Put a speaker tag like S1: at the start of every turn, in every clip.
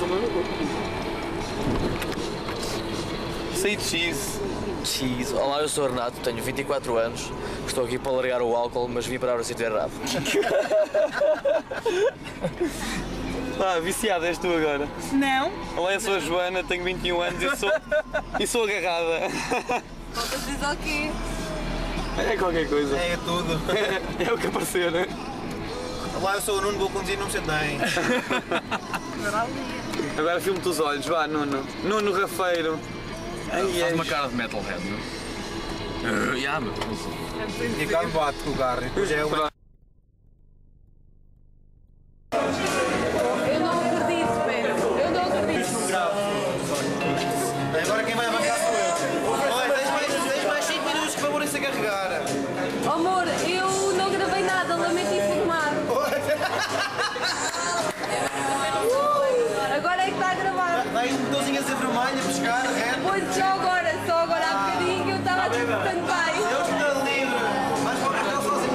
S1: Sei cheese.
S2: Cheese. Olá, eu sou o Renato, tenho 24 anos, estou aqui para largar o álcool, mas vim parar no sítio errado.
S1: Viciada és tu agora.
S3: Não.
S1: Olá, eu sou a Joana, tenho 21 anos e sou agarrada.
S3: Faltas dizer o quê?
S1: É qualquer coisa.
S4: É tudo.
S1: É o que aparecer, né?
S4: Olá, eu sou o Nuno, vou conduzir, não me chateiem.
S1: Agora filme-te os olhos, vá, Nuno. Nuno Rafeiro.
S5: Faz uma cara de metalhead, não é? Meu.
S4: E cá me bate com o carro. Depois é uma...
S3: Eu não acredito, Pedro. Eu não acredito.
S4: Agora quem vai avançar sou eu. Olha, tens mais 5 minutos que favor isso a carregar.
S3: Amor, eu não gravei nada, lamento informar. Agora é que está a gravar.
S4: Dá aí um botãozinho a dizer vermelho, a pescar, reto.
S3: Pois só agora há bocadinho eu estava a dizer tanto bem.
S4: Eu estou livre. Vais para o cartão sozinho.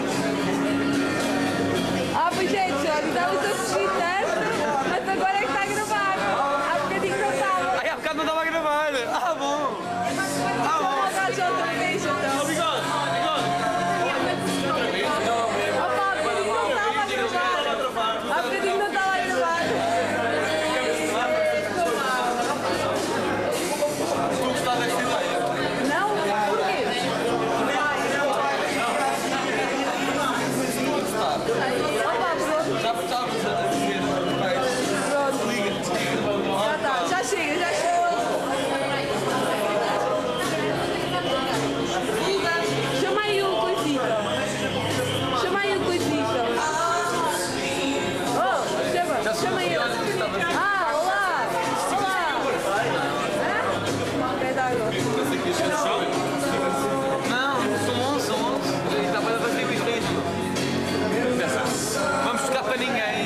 S3: Pois é, Johnny, estava-se a fugir tanto, mas agora é que está a gravar. Há bocadinho não estava.
S1: Ai, há bocado não estava a gravar. Bom.
S3: Já outra vez, então.
S1: Bigode.
S3: Opa, há bocadinho não estava a gravar. Há bocadinho não estava a gravar. Não? Porquê? Opa, pronto.
S1: Já estávamos a dizer.
S3: Pronto. Já está, já chega, já chega. Chama aí o coisito. Chama aí o coisito. Oh, chama aí. Olá. Hã? Quer dar água?
S1: Não, são 11. Está para fazer isto. Vamos ficar para ninguém.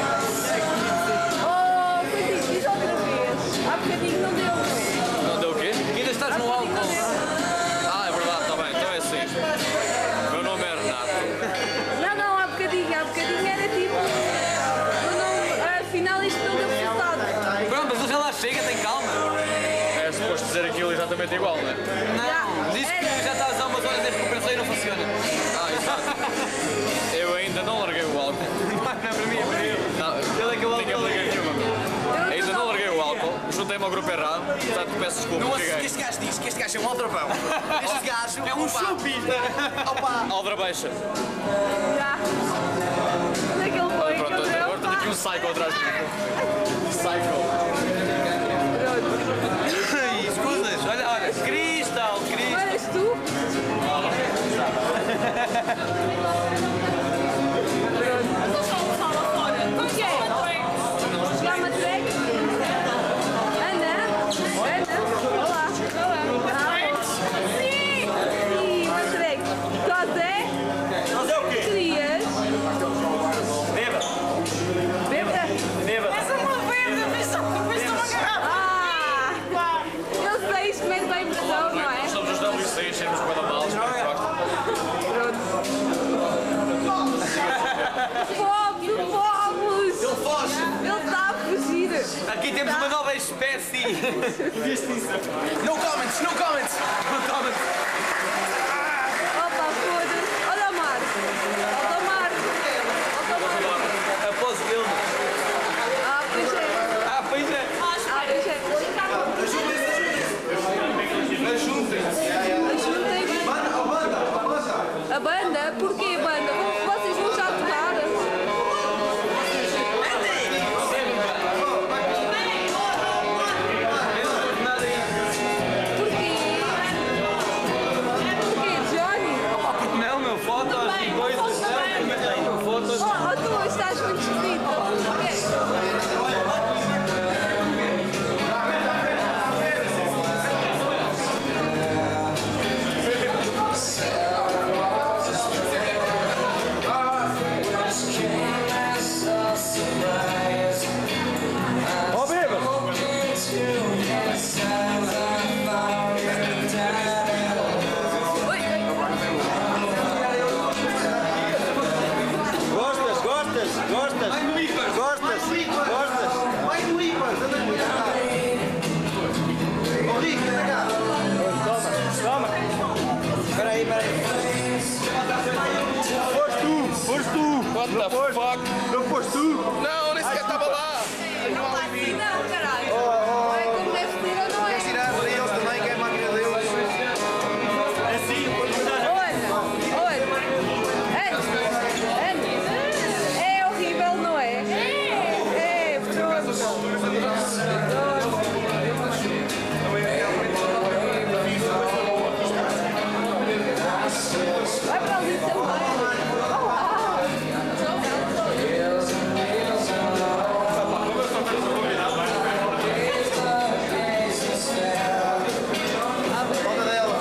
S3: Oh, coisito, diz outra vez. Há bocadinho não deu.
S5: Não deu o quê?
S1: Ainda estás no álcool.
S5: É verdade, está bem, então é assim. Meu nome é Renato.
S3: Não, há bocadinho era tipo. Afinal isto não deu resultado.
S1: Pronto, mas já lá chega, tem calma.
S5: É suposto dizer aquilo exatamente igual, não é?
S1: Não, diz que já estás há umas horas desde que o pensei e não funciona.
S5: Exato. Eu ainda não larguei o álcool.
S1: Não, para mim é para ele.
S5: Não,
S1: Ele é que eu
S5: ninguém me larguei nenhuma. Ainda não larguei o álcool, juntei-me ao grupo errado, portanto peço desculpa.
S4: Não assiste que este gajo diz que este gajo é um aldrabão. Este gajo
S1: É um chupista.
S4: Opa!
S5: Aldra baixa.
S3: Já. Onde é que ele foi?
S5: Pronto,
S3: Que
S5: agora tenho aqui um psycho atrás de mim. Psycho.
S1: Escutas, olha, Cristal.
S3: Não eras tu? Com quem? Chama Trek? Ana? Olá. Sim, Trek. José?
S4: José o quê?
S3: Querias?
S4: Beba!
S3: Bêbada?
S4: Beba!
S3: Essa é uma bêbada, viste uma garrafa? Eu sei, isto mete bem impressão, não é?
S5: Somos os WC, sermos com a mal, espero que gostem.
S3: Fomos!
S4: Ele foge!
S3: Ele está a fugir!
S1: Aqui temos uma nova espécie.
S4: No comments!
S3: Opa, foda-se! Olha o Marco!
S1: Após ele.
S3: Pois é!
S1: Pois é.
S3: Pois é! Ajuntem! A banda? Porquê banda? Vocês vão já tocar? Porquê? Porquê, Johnny?
S1: Porque não, meu, fotos e coisas. Fotos.
S3: Oh, tu estás muito esquisito!
S5: What the fuck?
S4: Não foste tu?
S5: Não, nem sequer estava lá.
S3: Não está assim não, caralho. Não é como deve ser ou não é?
S4: Queres tirar para eles também, que é a máquina deles? Assim, quando estás...
S3: Olha. É horrível, não é? É, pronto. Vai para ali também.
S4: Falta dela.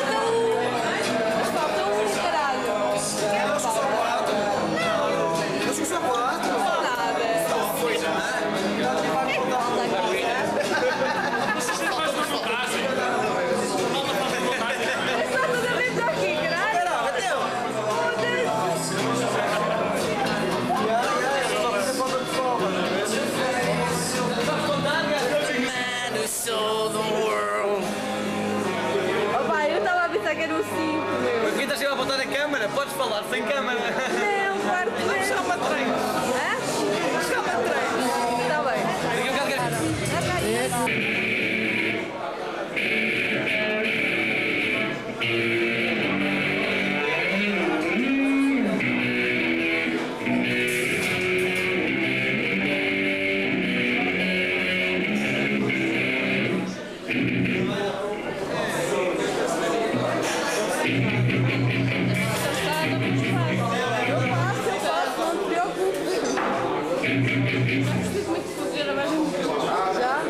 S3: Falta um, caralho.
S4: Eles são quatro. Eles são quatro.
S3: Nada. É que falta aqui. É só toda vez aqui, caralho. Opa, eu estava a pensar que era um 5, meu.
S1: Mas quem estás a apontar a câmara? Podes falar sem câmara.
S3: Não, claro que não.
S1: Chama treino.
S3: Hã?
S1: Chama treino.
S3: Está bem. Eu faço, não te preocupes. Preciso muito fazer, mas já?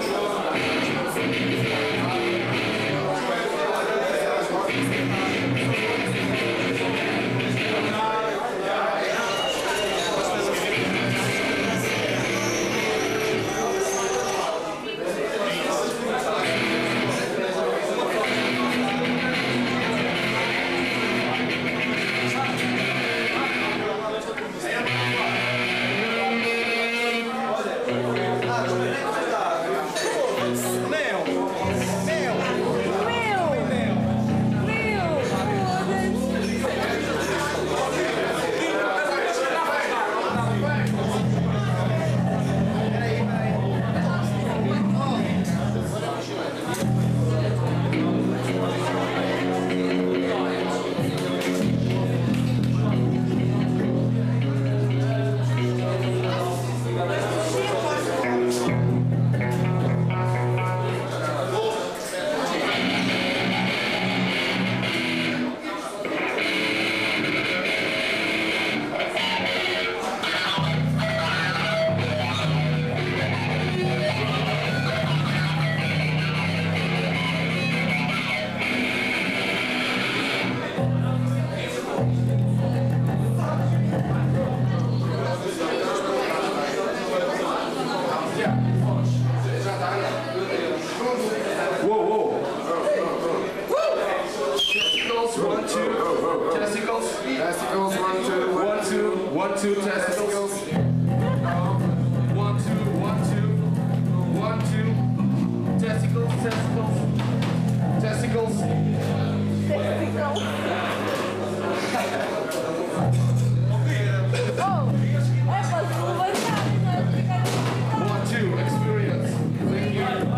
S6: Testicles, 1, 2, 1, 2, 1, 2, testicles. 1, 2, 1, 2, 1, 2, testicles, testicles, testicles.
S3: Oh, é para se levantar, não é ficar no
S6: 1, 2, experience. Thank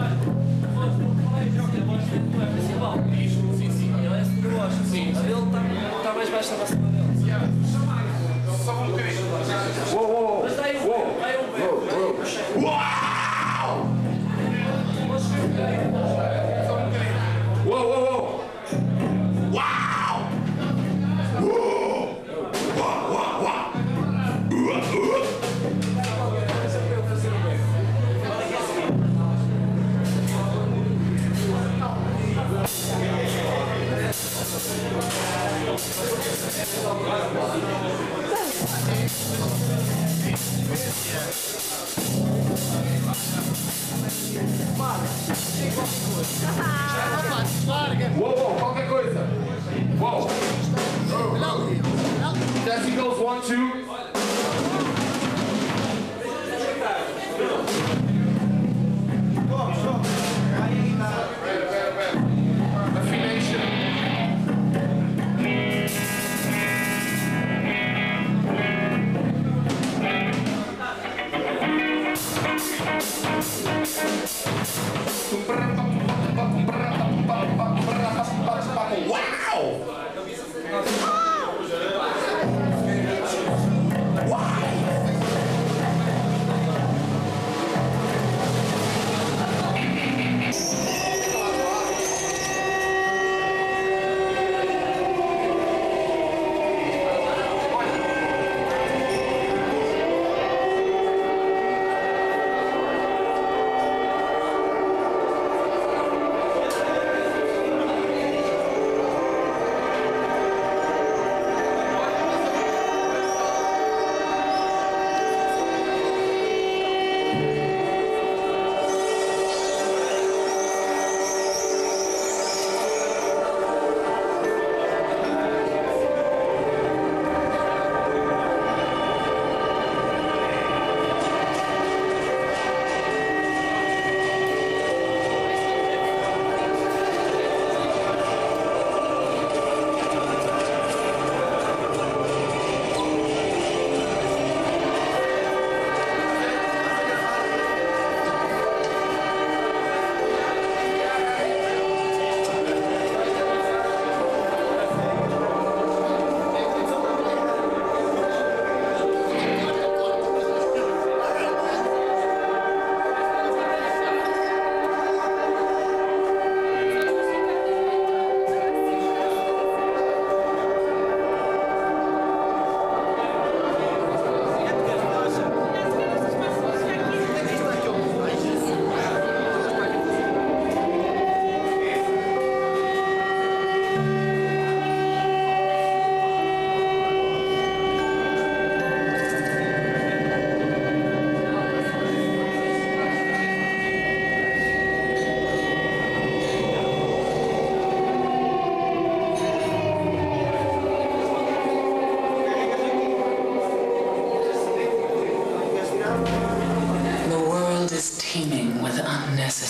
S6: you.
S2: Está mais baixo da nossa dele.
S6: Só um bocadinho. Uou, uou, uou, uou. Uau! Uou, uou, uou. Uau! Uou! Uau, uau, uau. Uou, uou, qualquer coisa. Uou. Testicles, 1, 2. Affination.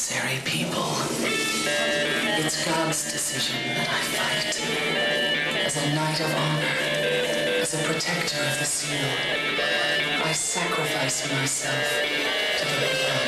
S7: necessary people. It's God's decision that I fight. As a knight of honor, as a protector of the seal, I sacrifice myself to the blood.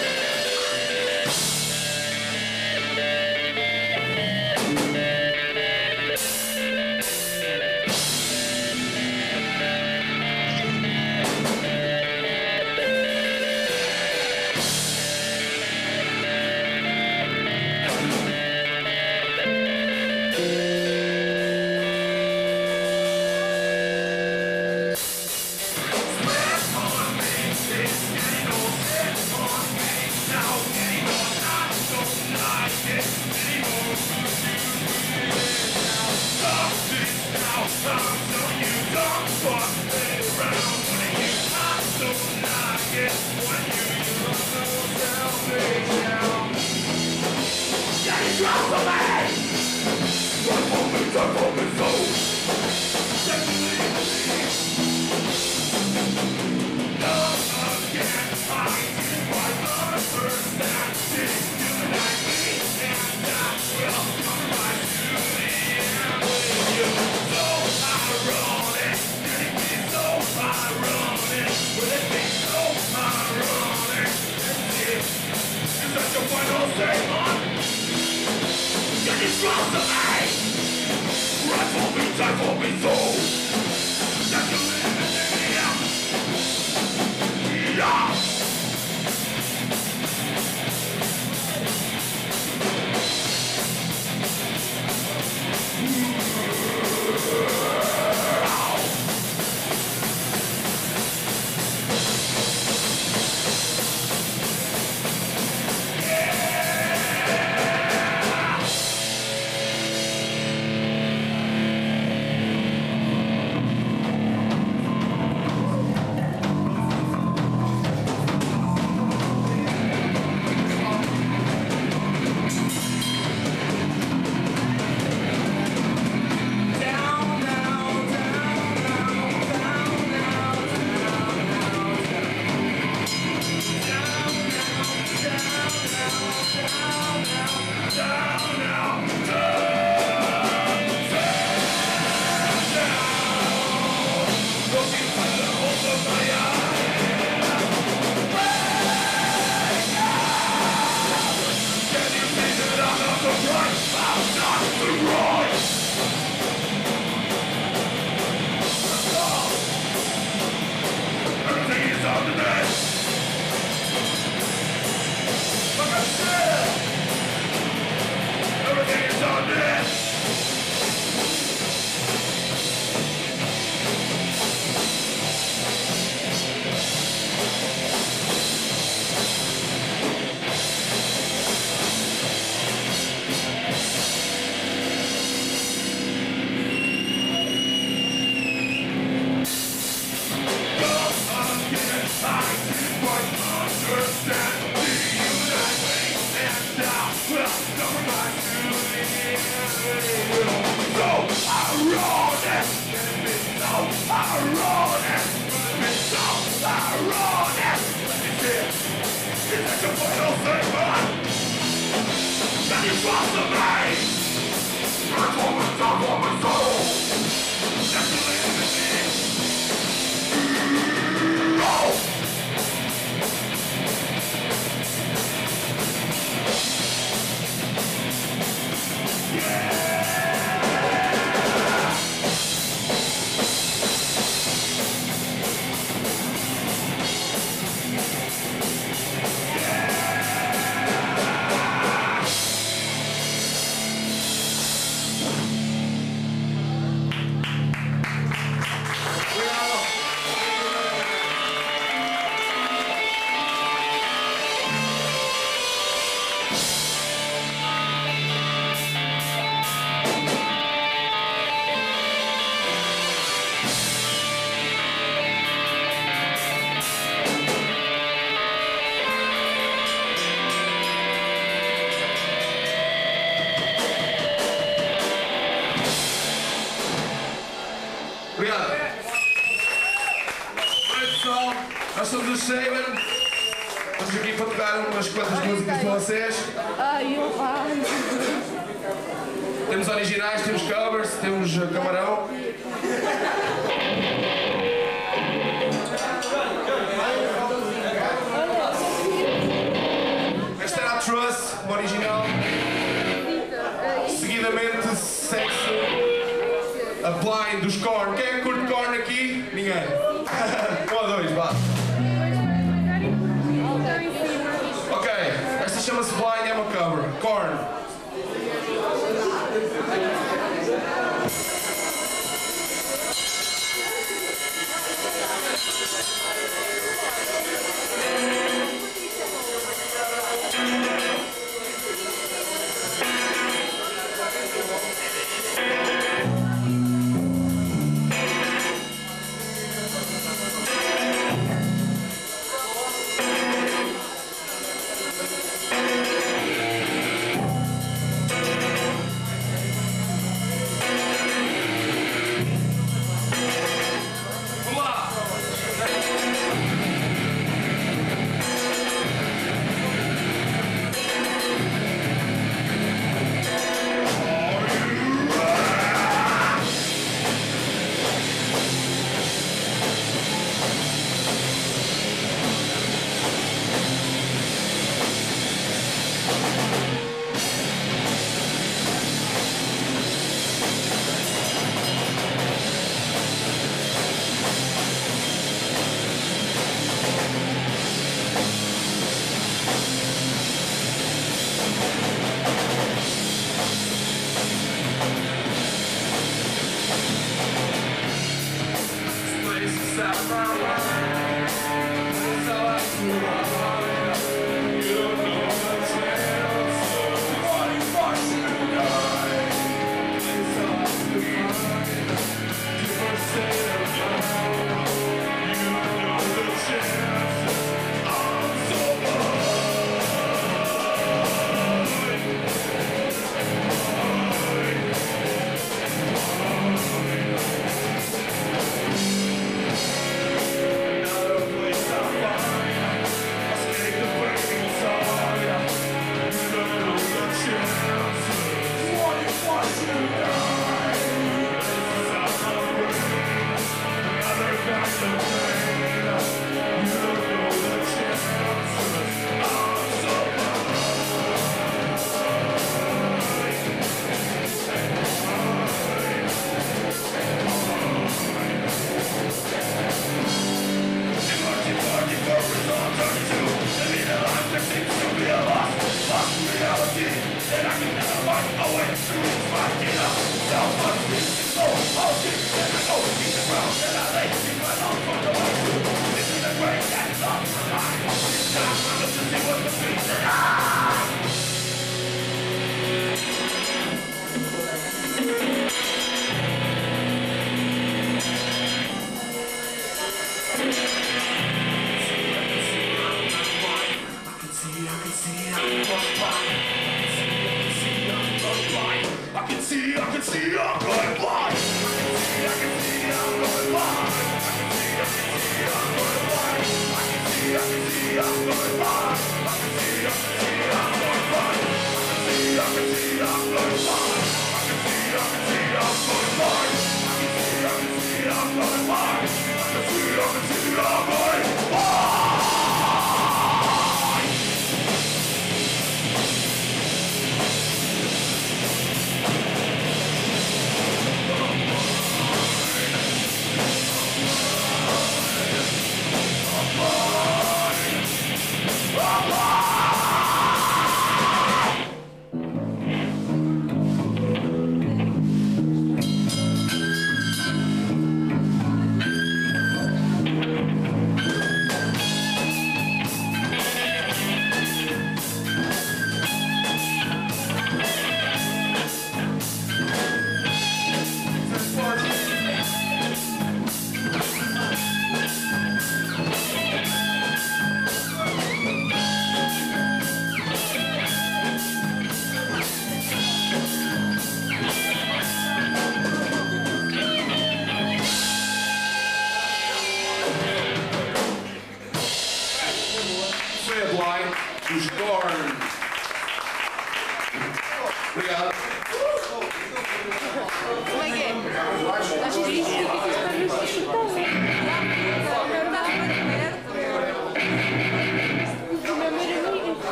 S6: Obrigado. Pessoal, nós somos os Saber. Estamos aqui para tocar umas quantas músicas para vocês.
S3: Ai, eu amo.
S6: Temos originais, temos covers, temos camarão. Esta era a Trust, uma original. Seguidamente segue-se a Blind dos Korn. Quem é que curte Korn aqui? Ninguém. 1 ou 2, vá. Ok, esta chama-se Blind, é uma cover. Korn.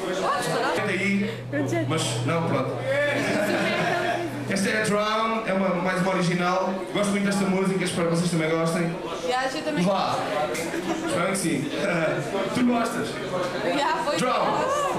S6: Aí, mas não, pronto. Esta é a Drown, é mais uma original. Gosto muito desta música, espero que vocês também gostem.
S3: Eu também.
S6: Vá! Espero que sim. Tu gostas?
S3: Foi.
S6: Drown!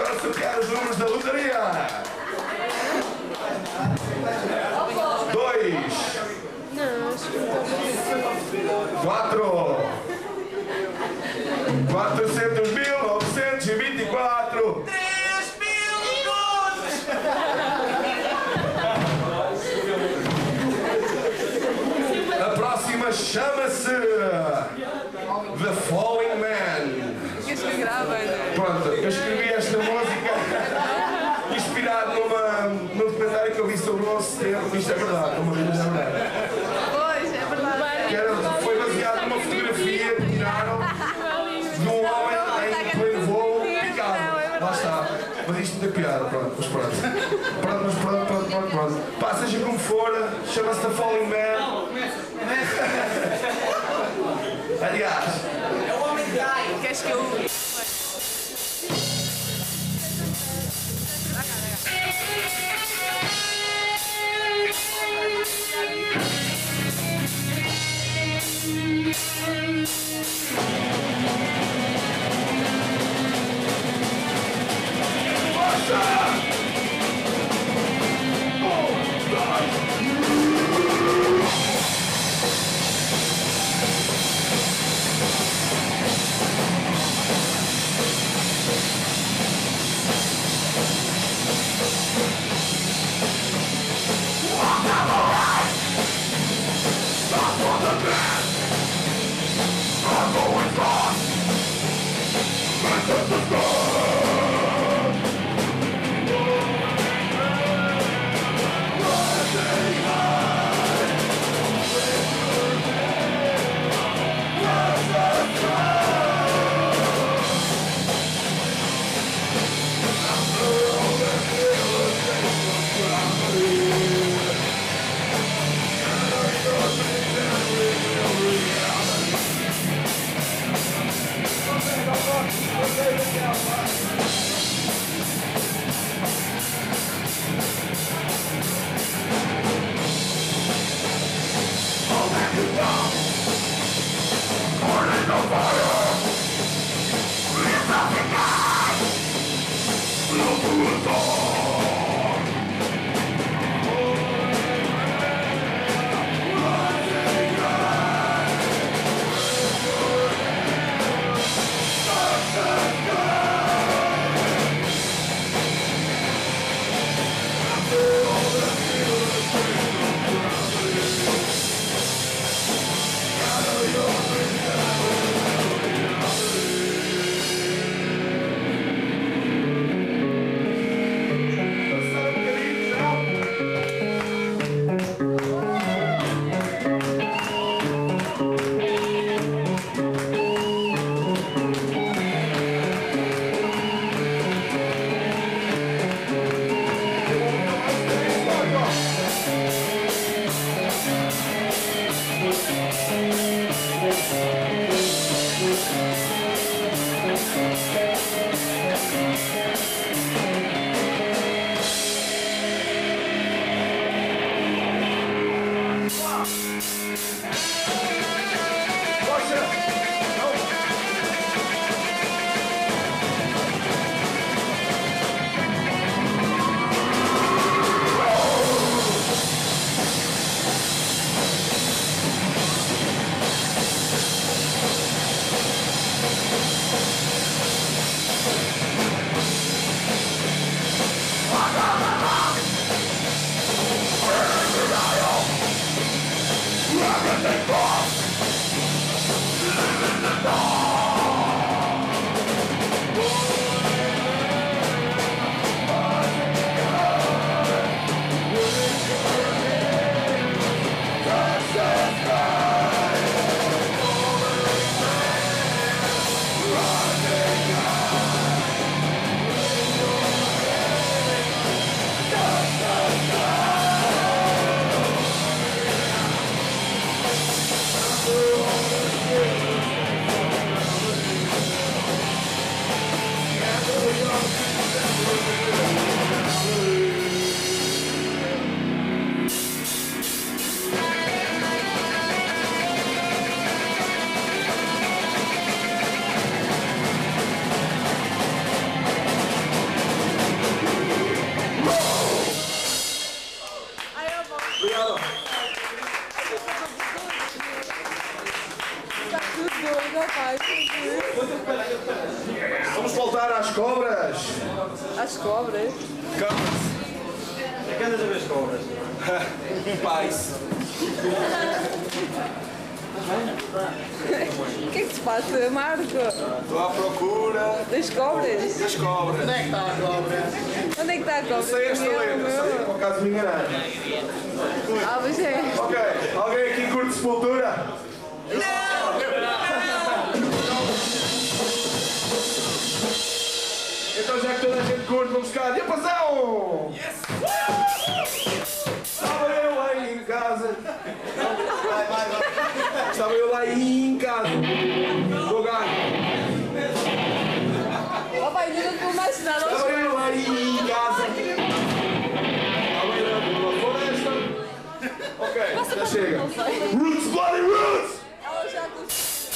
S6: Agora sortear os números da lotaria. 2 4 400.924 A próxima chama-se The Falling Man. Pronto, eu escrevi esta música inspirado num documentário que eu vi sobre o 11 de setembro. Isto é verdade, uma vez é verdade.
S3: Pois, é verdade.
S6: Foi baseado numa fotografia que tiraram de um homem em pleno voo picado. Lá está. Mas isto não tem piada, pronto, mas pronto. Pronto. Pá, seja como for, chama-se The Falling Man. Aliás,
S3: É o homem que cai. Queres que eu... as cobras.
S6: Cobras.
S4: É que andas a ver as cobras.
S6: Pais.
S3: O que é que se passa, Marco?
S6: Estou à procura
S3: Das cobras?
S6: das cobras.
S4: Onde é que está a cobra?
S3: Onde é que está a cobra?
S6: Sei esta letra, sei, por acaso me enganar.
S3: Ah, mas é.
S6: Ok, alguém aqui curte Sepultura? Então já que toda a gente curte, vamos cá. Diapasão! Estava eu aí em casa. Estava eu lá aí em casa. Do gato.
S3: Oh, pai, não estou mais nada.
S6: Estava eu aí em casa. À beira da floresta. Ok, já chega. Roots, bloody roots!
S3: Ela já com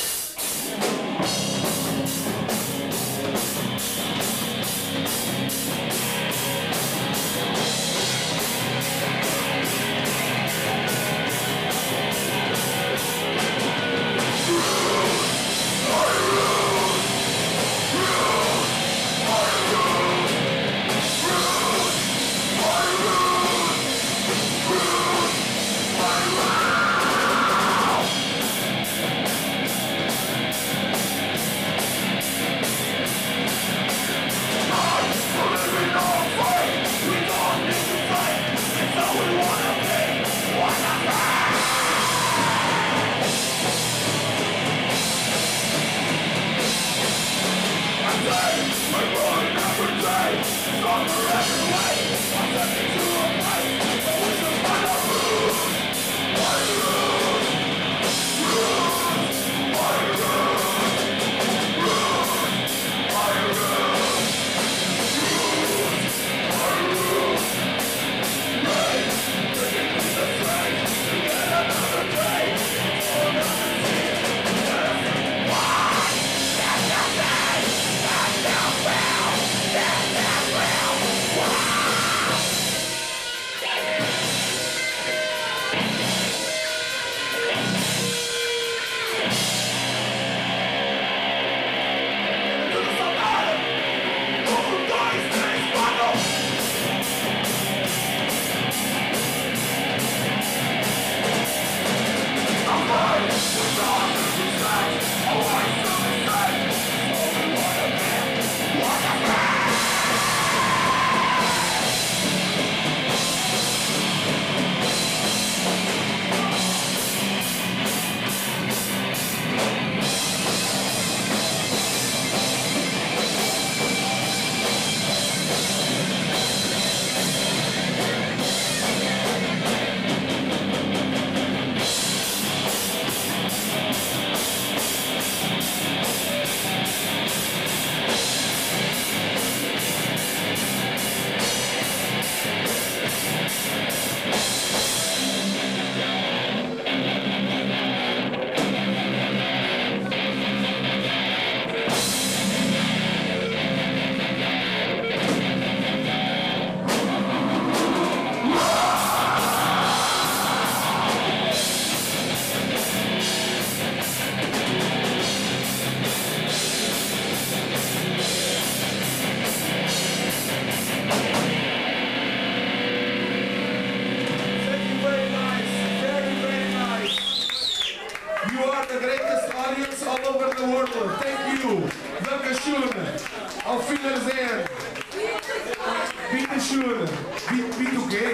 S6: Beat o quê?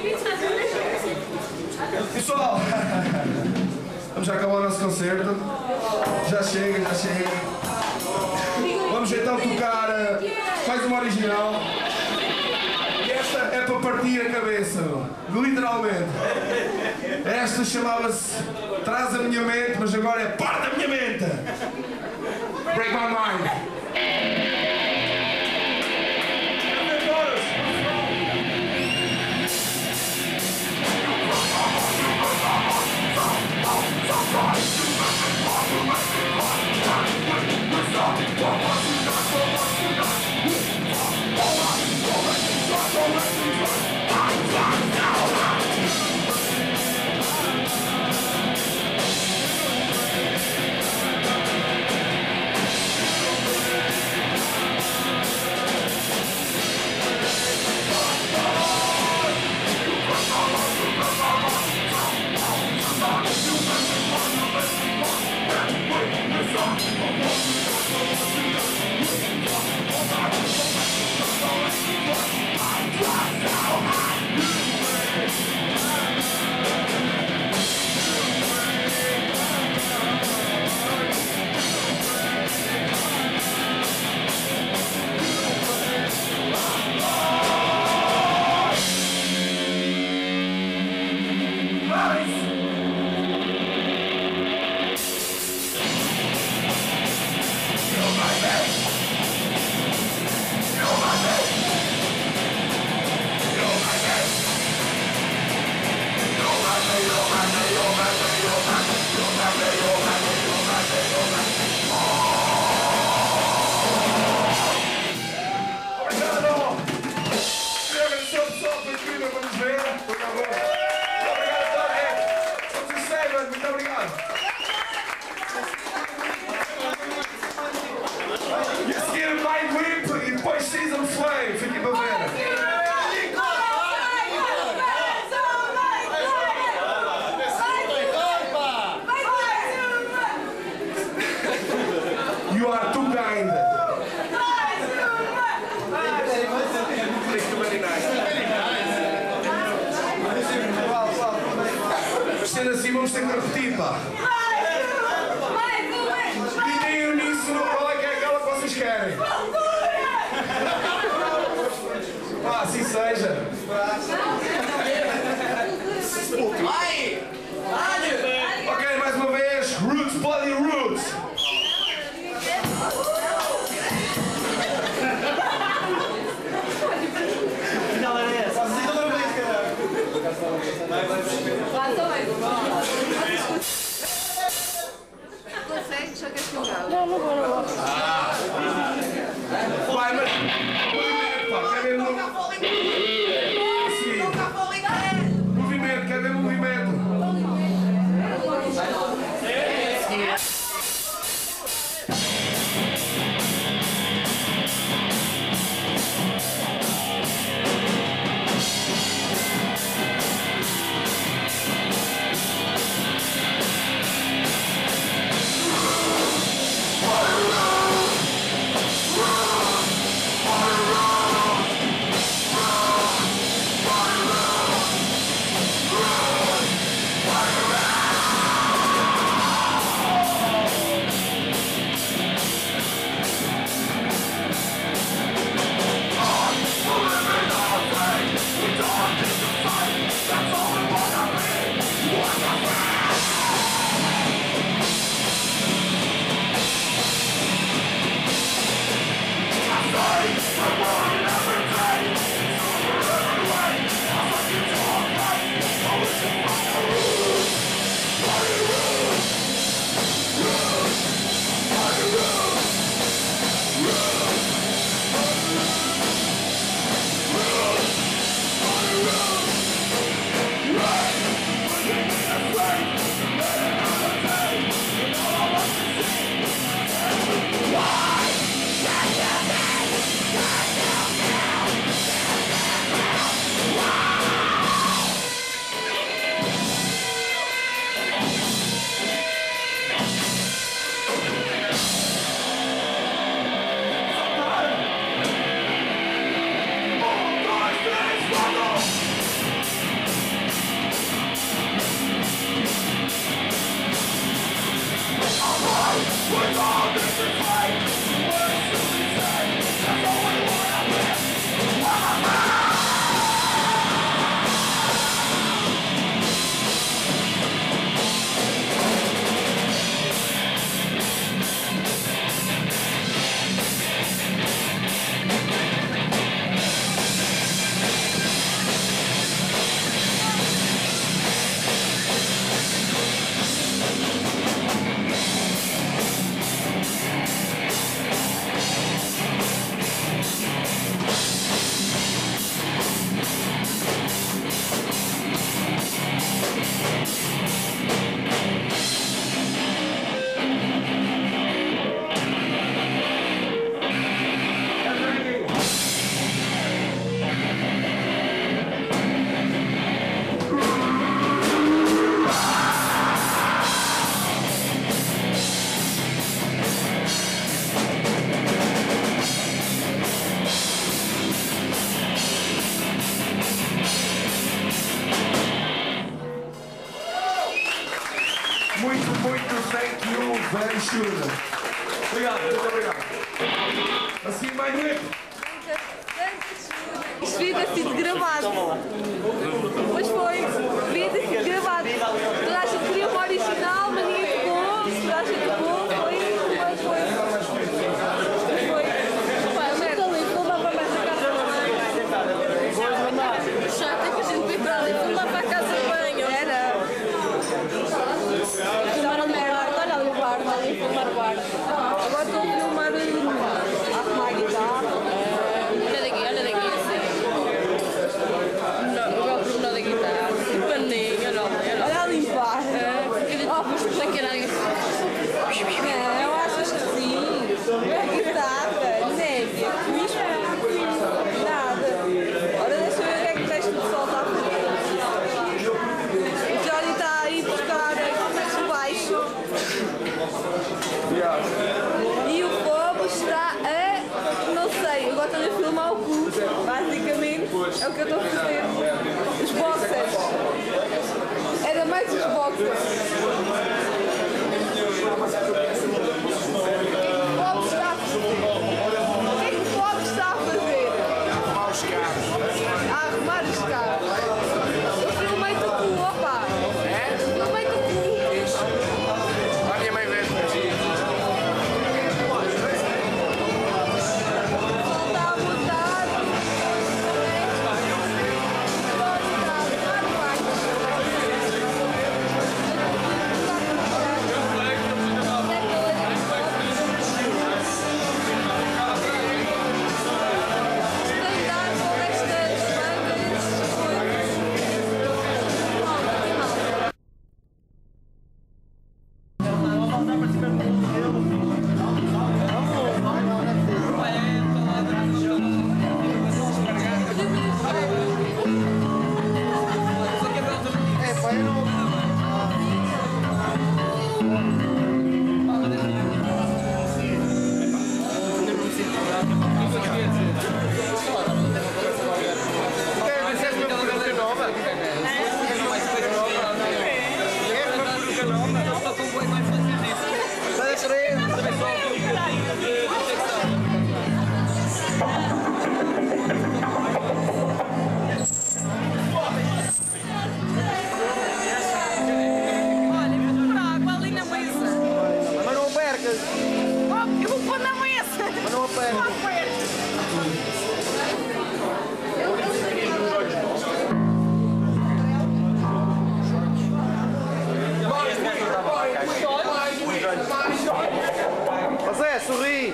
S6: Pessoal, vamos já acabar o nosso concerto. Já chega, já chega. Vamos então tocar mais uma original. E esta é para partir a cabeça, literalmente. Esta chamava-se Traz a Minha Mente, mas agora é Parte a Minha Mente. Break My Mind. vamos ter que repetir, pá. Fiquem uníssono, qual é que é aquela que vocês querem? Pá, assim seja. Ok, mais uma vez, Roots, Bloody Roots.
S3: Consegue? Só queres que eu grave?
S6: Vai, mas... Pá, quer ver movimento, quer ver movimento? Thank you very sure. Obrigado, muito obrigado. Assim, mais lento.
S3: Isto devia ter sido gravado. Pois foi, devia ter sido gravado. Toda a gente queria uma original, mas ninguém tocou. Toda a gente tocou, foi. Pá, eu meto ali, filmar para mais a casa de banho. Chato é que a gente veio para ali filmar para a casa de banho. Era. Filmaram merda, olha ali o bar, está ali a filmar o bar. Agora estou a filmar a arrumar a guitarra. Olha daqui, assim. Não, o Bruno da guitarra. Que paninho, olha a limpar. Pois pensei que era isso. Não, eu acho assim. A guitarra, neve, nada. Olha, deixa eu ver o que é que o resto do pessoal está a fazer. O Johnny está aí buscar o baixo. E o Bobo está a... não sei, agora estou a filmar o cu. Basicamente é o que eu estou a fazer. Os boxers. É Era mais os boxers. O que é que o Bob está a fazer? A arrumar os carros. Eu filmei-te o cu, opa! Filmei-te o cu.
S6: A minha mãe vê.
S3: Está a botar.
S4: José, sorri!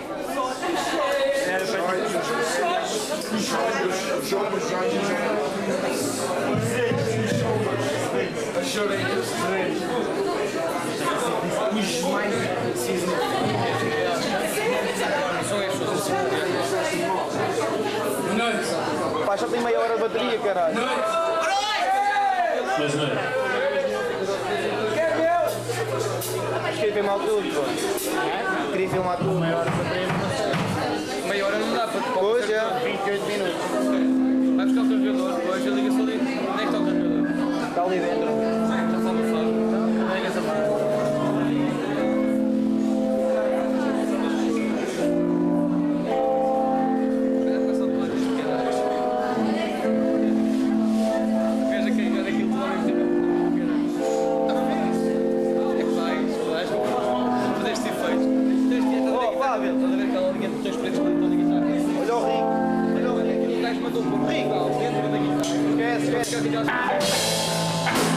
S4: Pá, já tem meia hora de bateria, caralho.
S8: Mas não é.
S4: Queria filmar tudo, pô. Queria filmar tudo. Meia hora não dá para te pôr. Pois é. 28 minutos.
S5: Vai buscar o carregador, depois eu ligo-se ali. Onde é que está o carregador?
S4: Está ali dentro.
S5: Está só no faro. Pega essa parte.
S4: Olha o Rico.
S5: O gajo mandou por Rico dentro da guitarra.
S4: Esquece.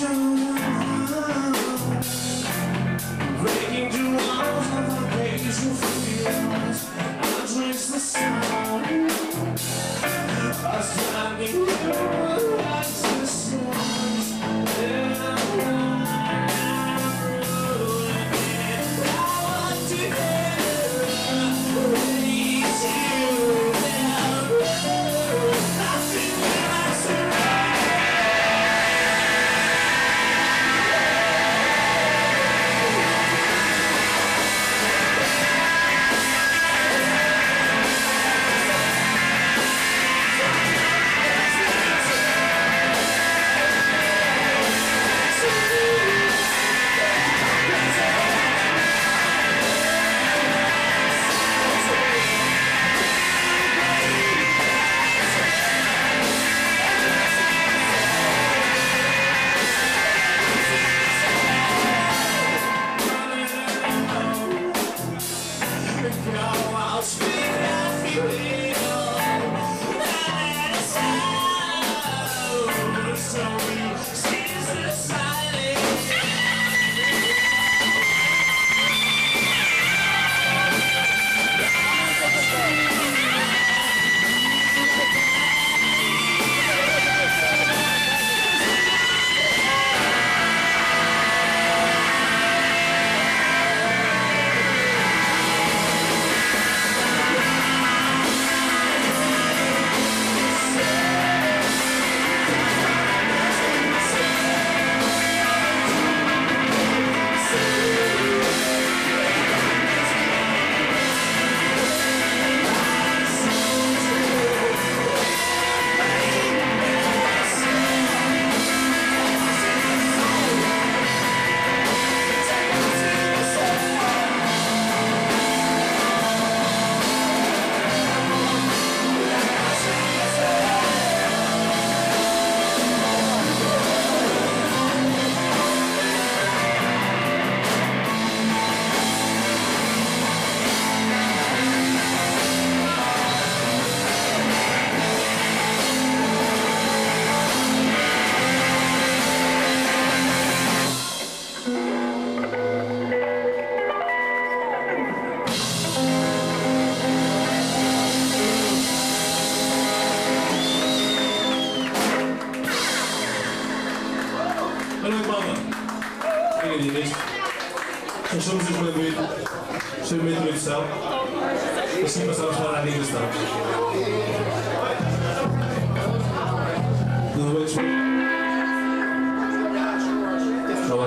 S8: Breaking through walls of the patient fields, I trace the sound of standing through existence.
S9: Nós somos os Bandido, sem uma introdução, assim passamos para a animação. Não vou despedir. Olá,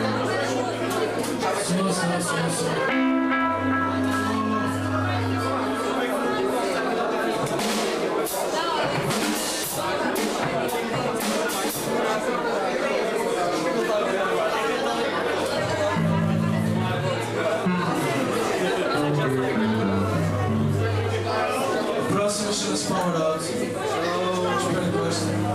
S9: próxima chama-se Power Out. Espero que gostem.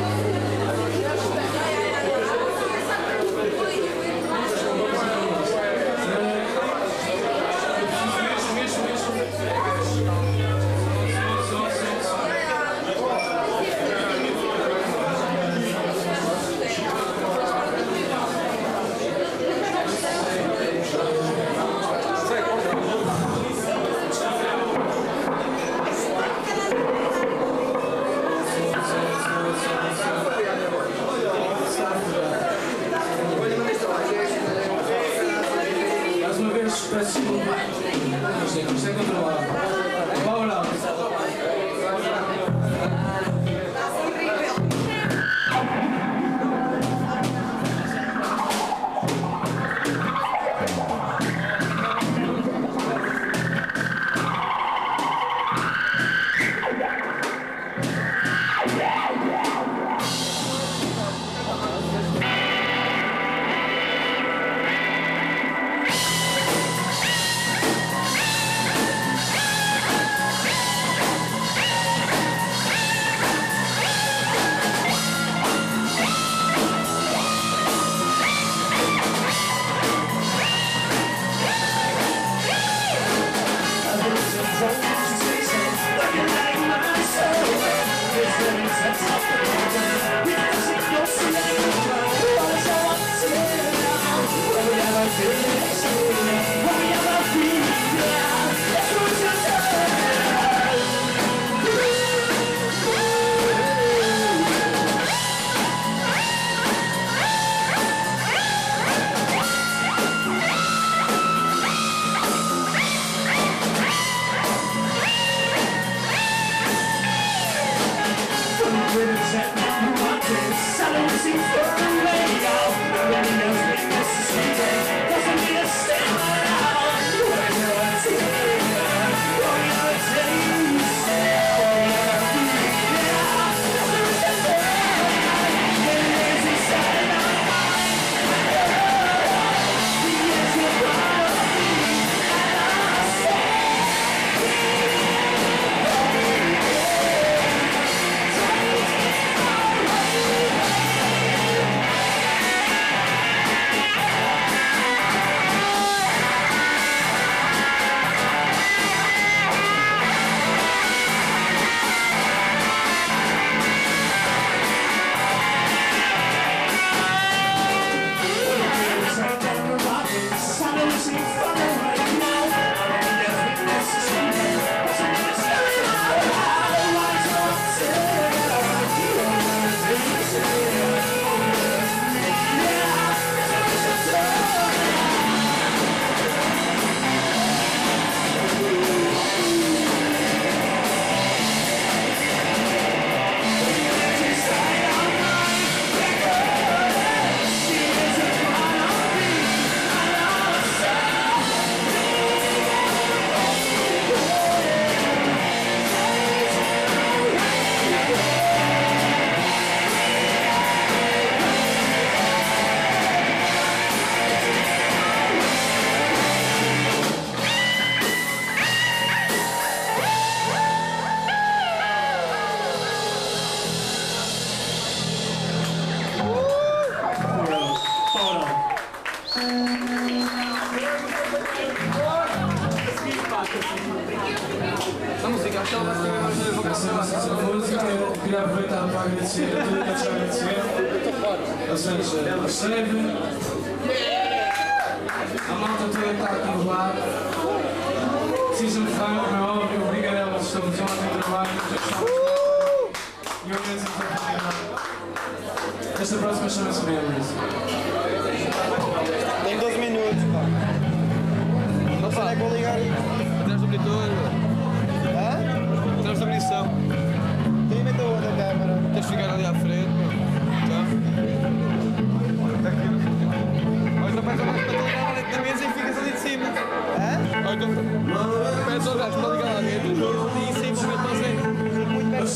S9: Peço desculpa. Isto é controlado. Power Out. aproveitar para agradecer a tudo que eles já agradeceram. Ou seja, a Seve, a malta toda que está aqui do lado. Season Fun, como é óbvio, obrigadelas, estamos ontem em trabalho, já estamos e organizamos a oportunidade. Esta próxima chama-se Memories.
S4: Tem 12 minutos, pá. Não sei, é que vou ligar aí.
S5: Traz o monitor.
S4: Hã?
S5: Traz a munição.
S4: Quem meteu outra câmera?
S5: Tens de ficar ali à frente. Tá? Ou então vais olhar para ligar lá dentro da mesa e ficas ali de cima.
S4: Hã?
S5: Ou então pedes ao gajo para ligar lá dentro e em cima mete ao Zé.
S4: Muito perto.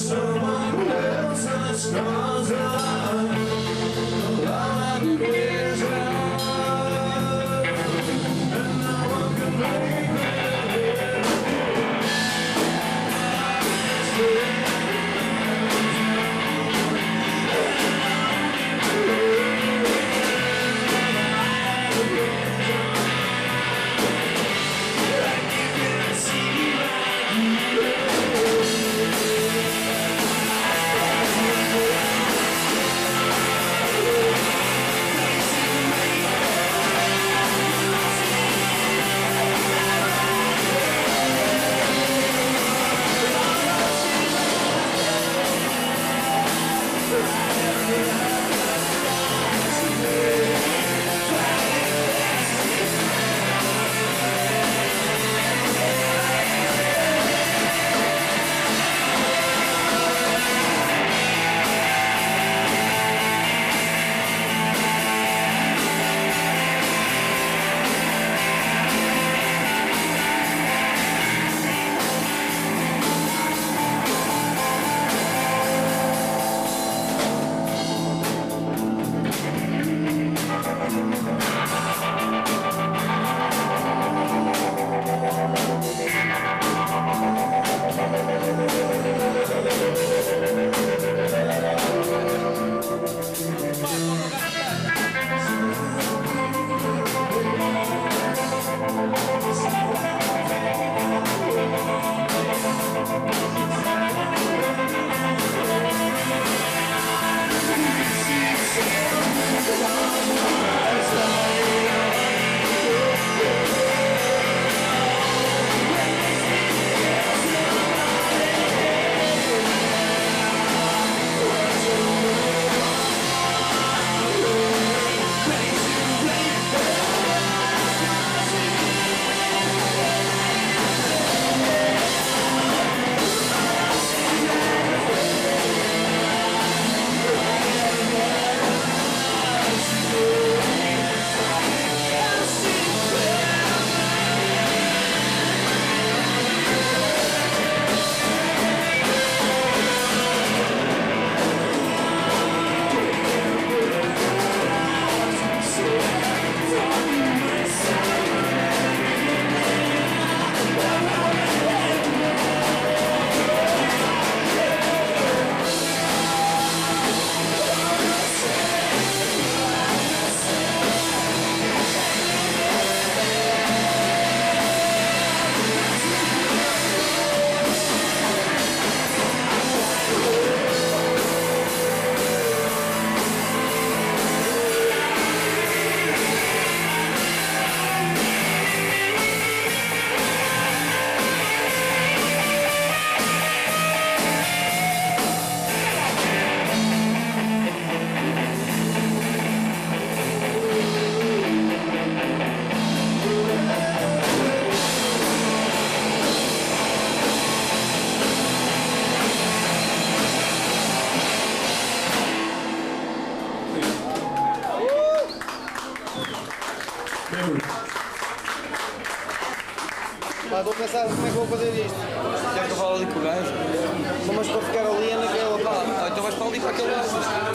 S4: Pá, estou a pensar como é que vou fazer isto.
S5: Quer que eu fale ali com o gajo?
S4: Mas para ficar ali é naquela.
S5: Ah, então vais para ali para aquele lado.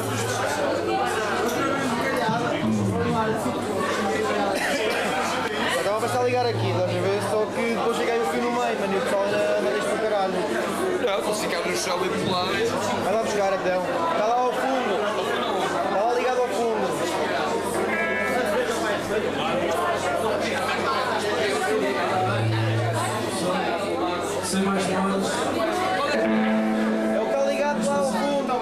S4: Estava a pensar ligar aqui, estás a ver? Só que depois cheguei o fio no meio, mano, e o pessoal ainda vai deixar para caralho.
S5: Não, vou ficar no chão e pular.
S4: Vai lá buscar então. Está lá ao fundo. Está lá ligado ao fundo.
S9: Sem mais demoras.
S4: É o que está ligado lá ao fundo.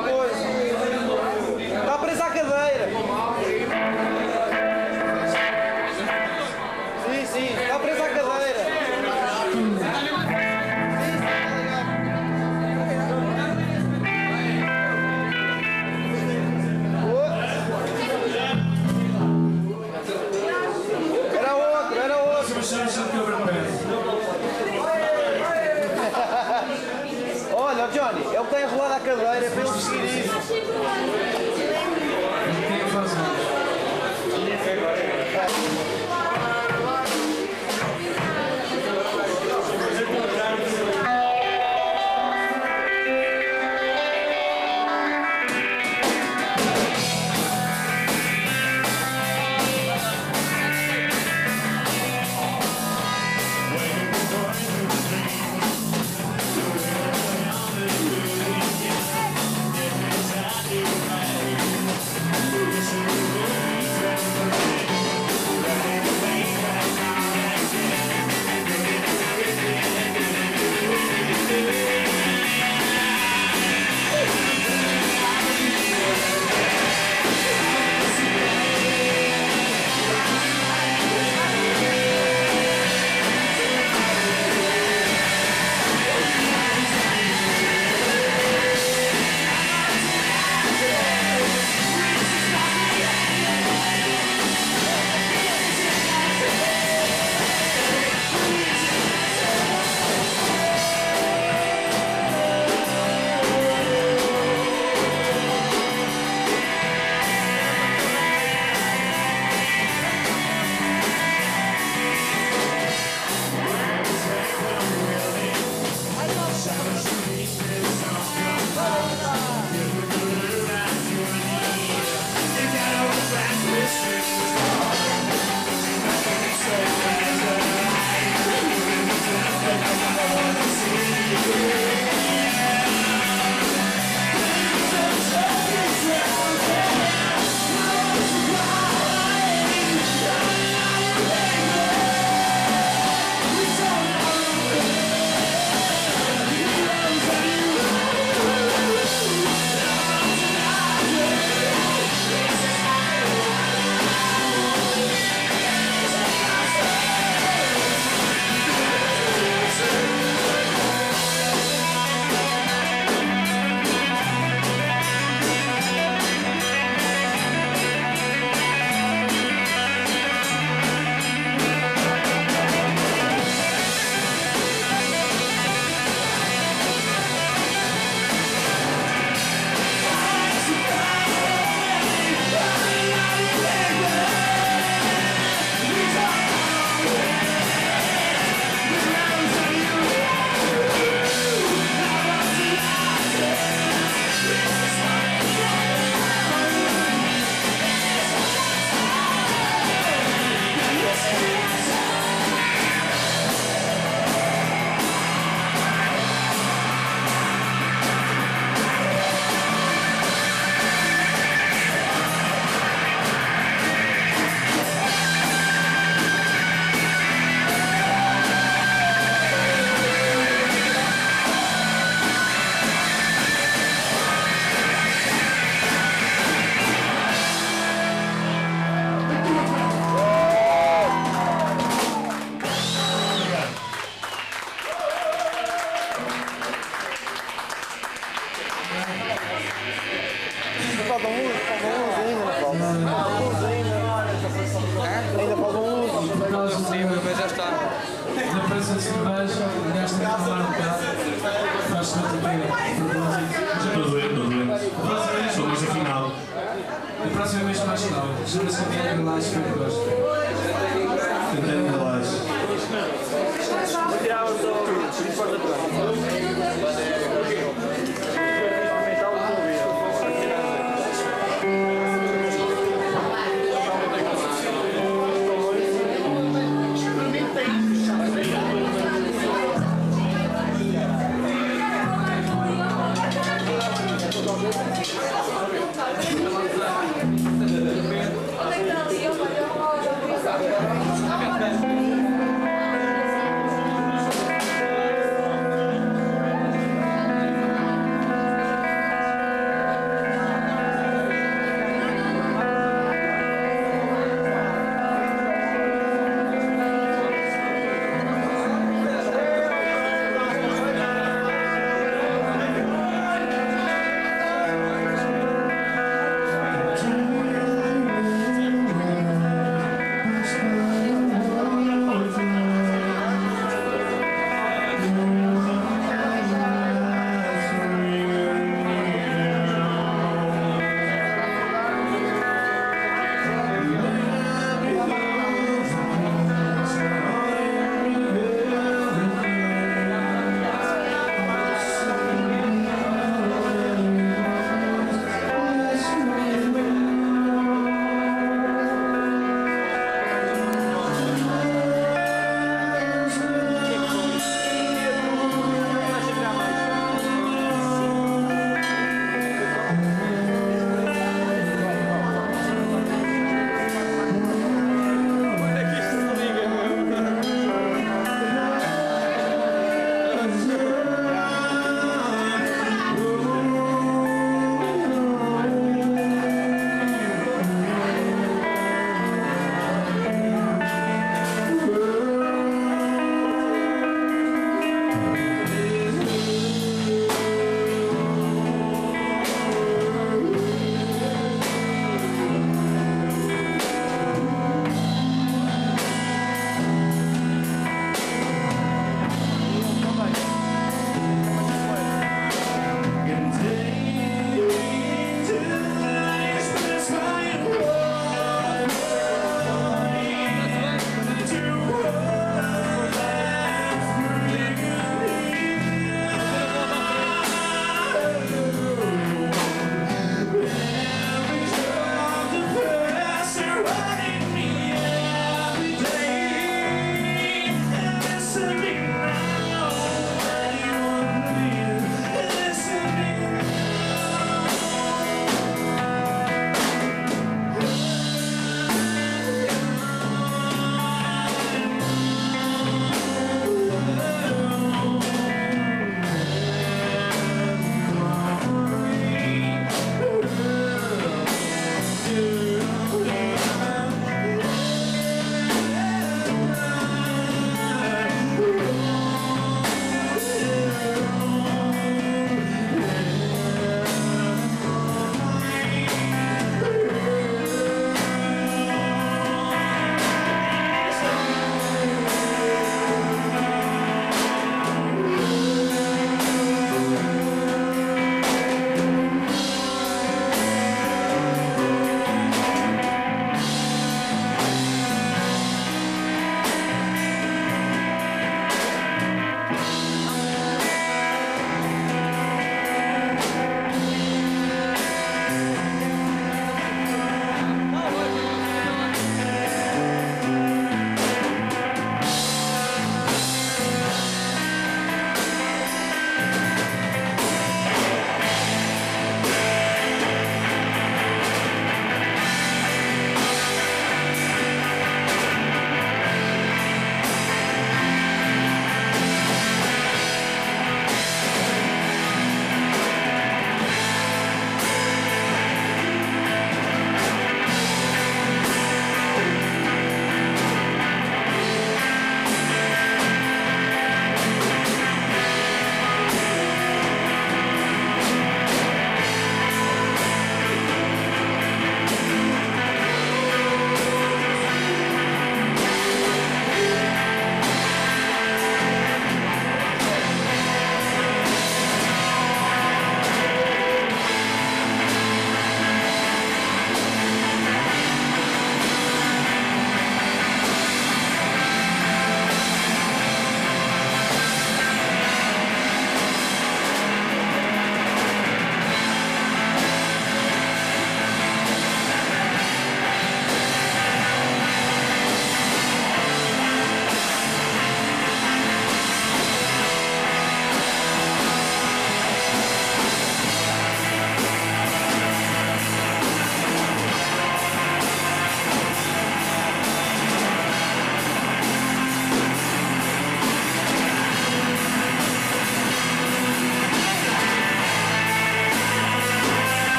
S9: de cerveja, nesta de falar um bocado, faz-se muito bem,
S8: Estou doente. Estou mais afinal.
S9: A próxima vez mais final, chama-se Campeão de Lages Superiores.
S8: Campeão de Lages.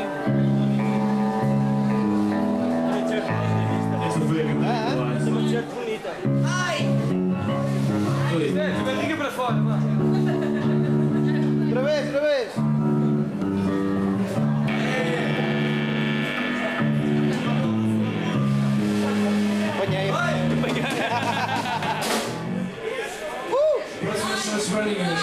S9: Liga para fora, vá.
S4: Outra vez, outra vez. Apanhei.
S9: Próximas são as varinhas.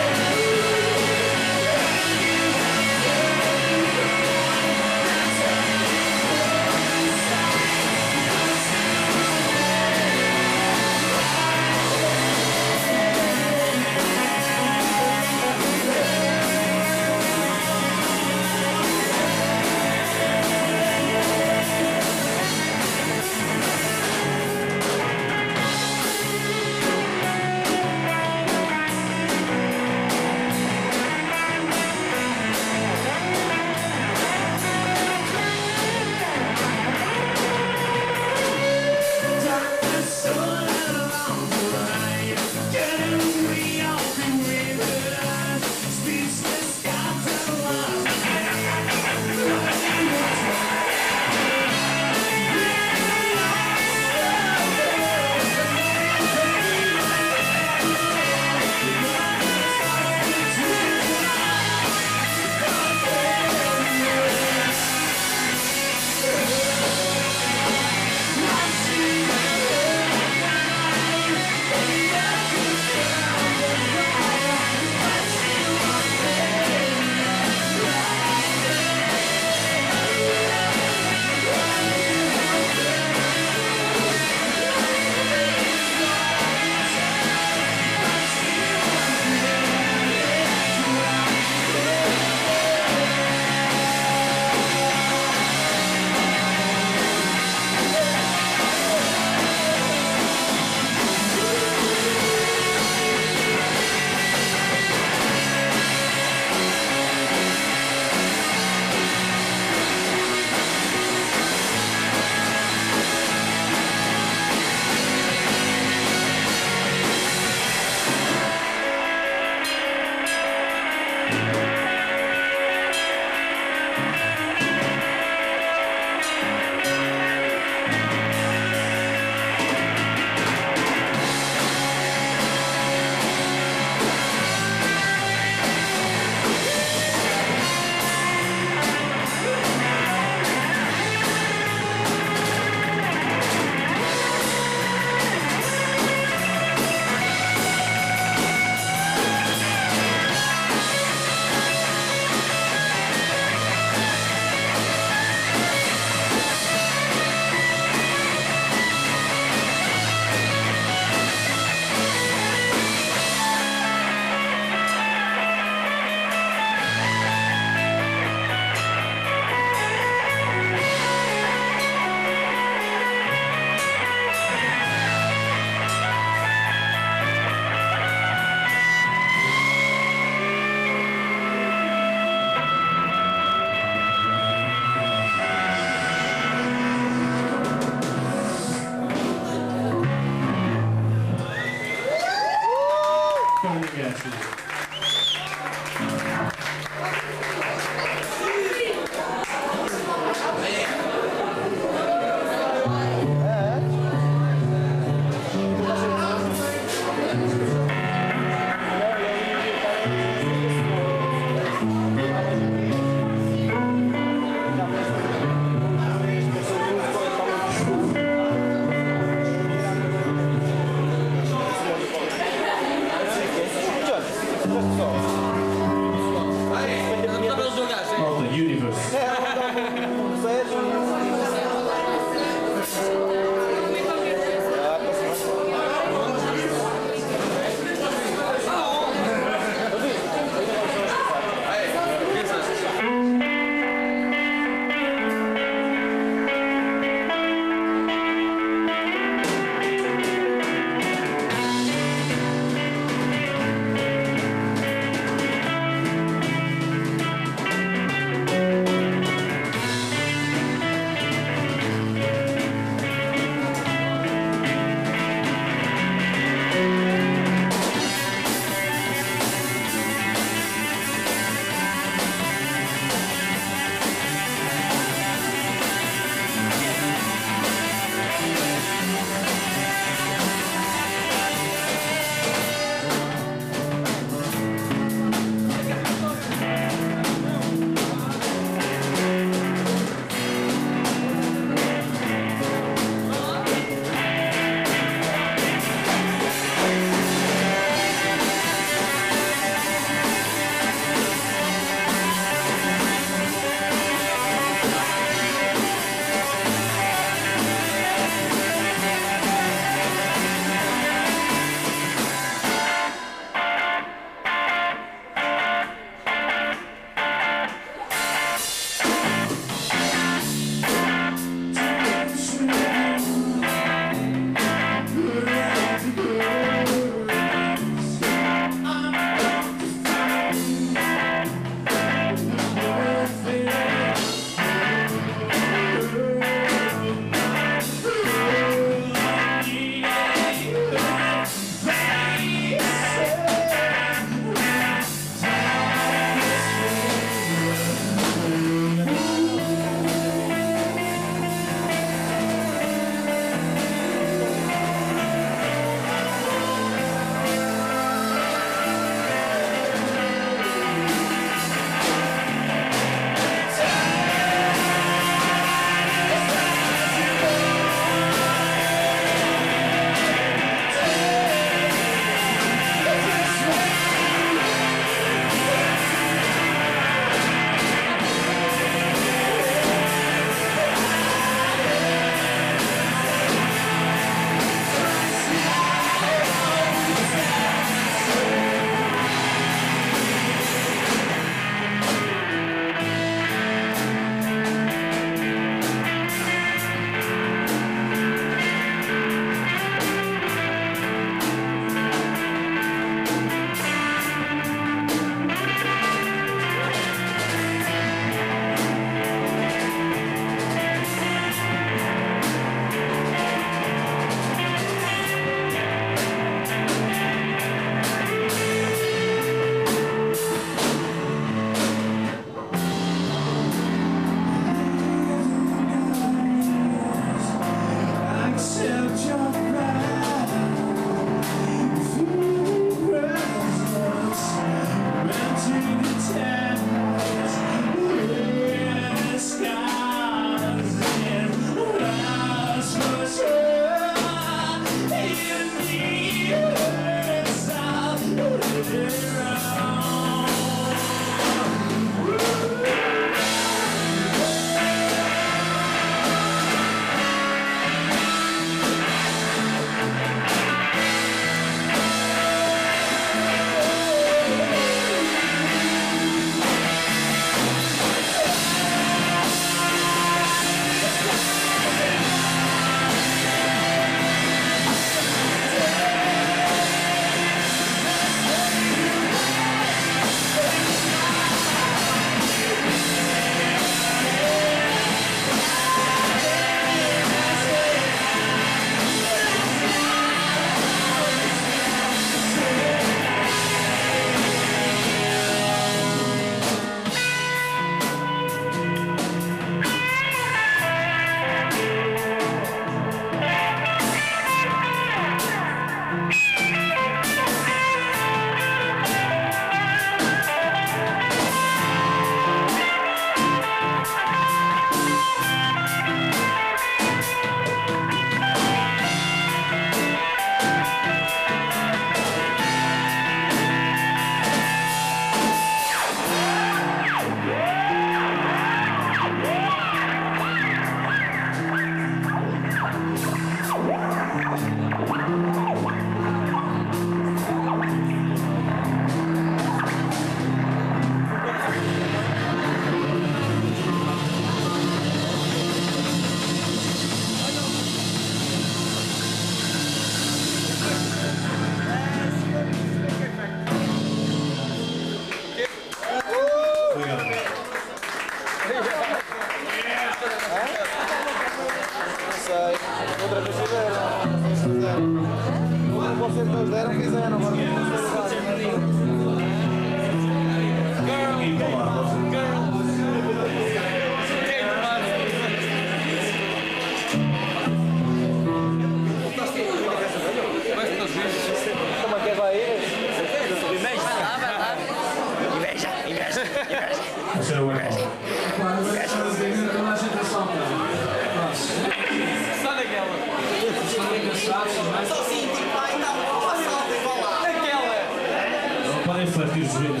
S8: Podem flertir os joelhos.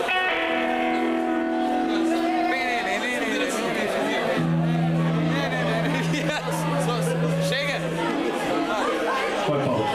S5: Chega!
S8: Vai, Paulo.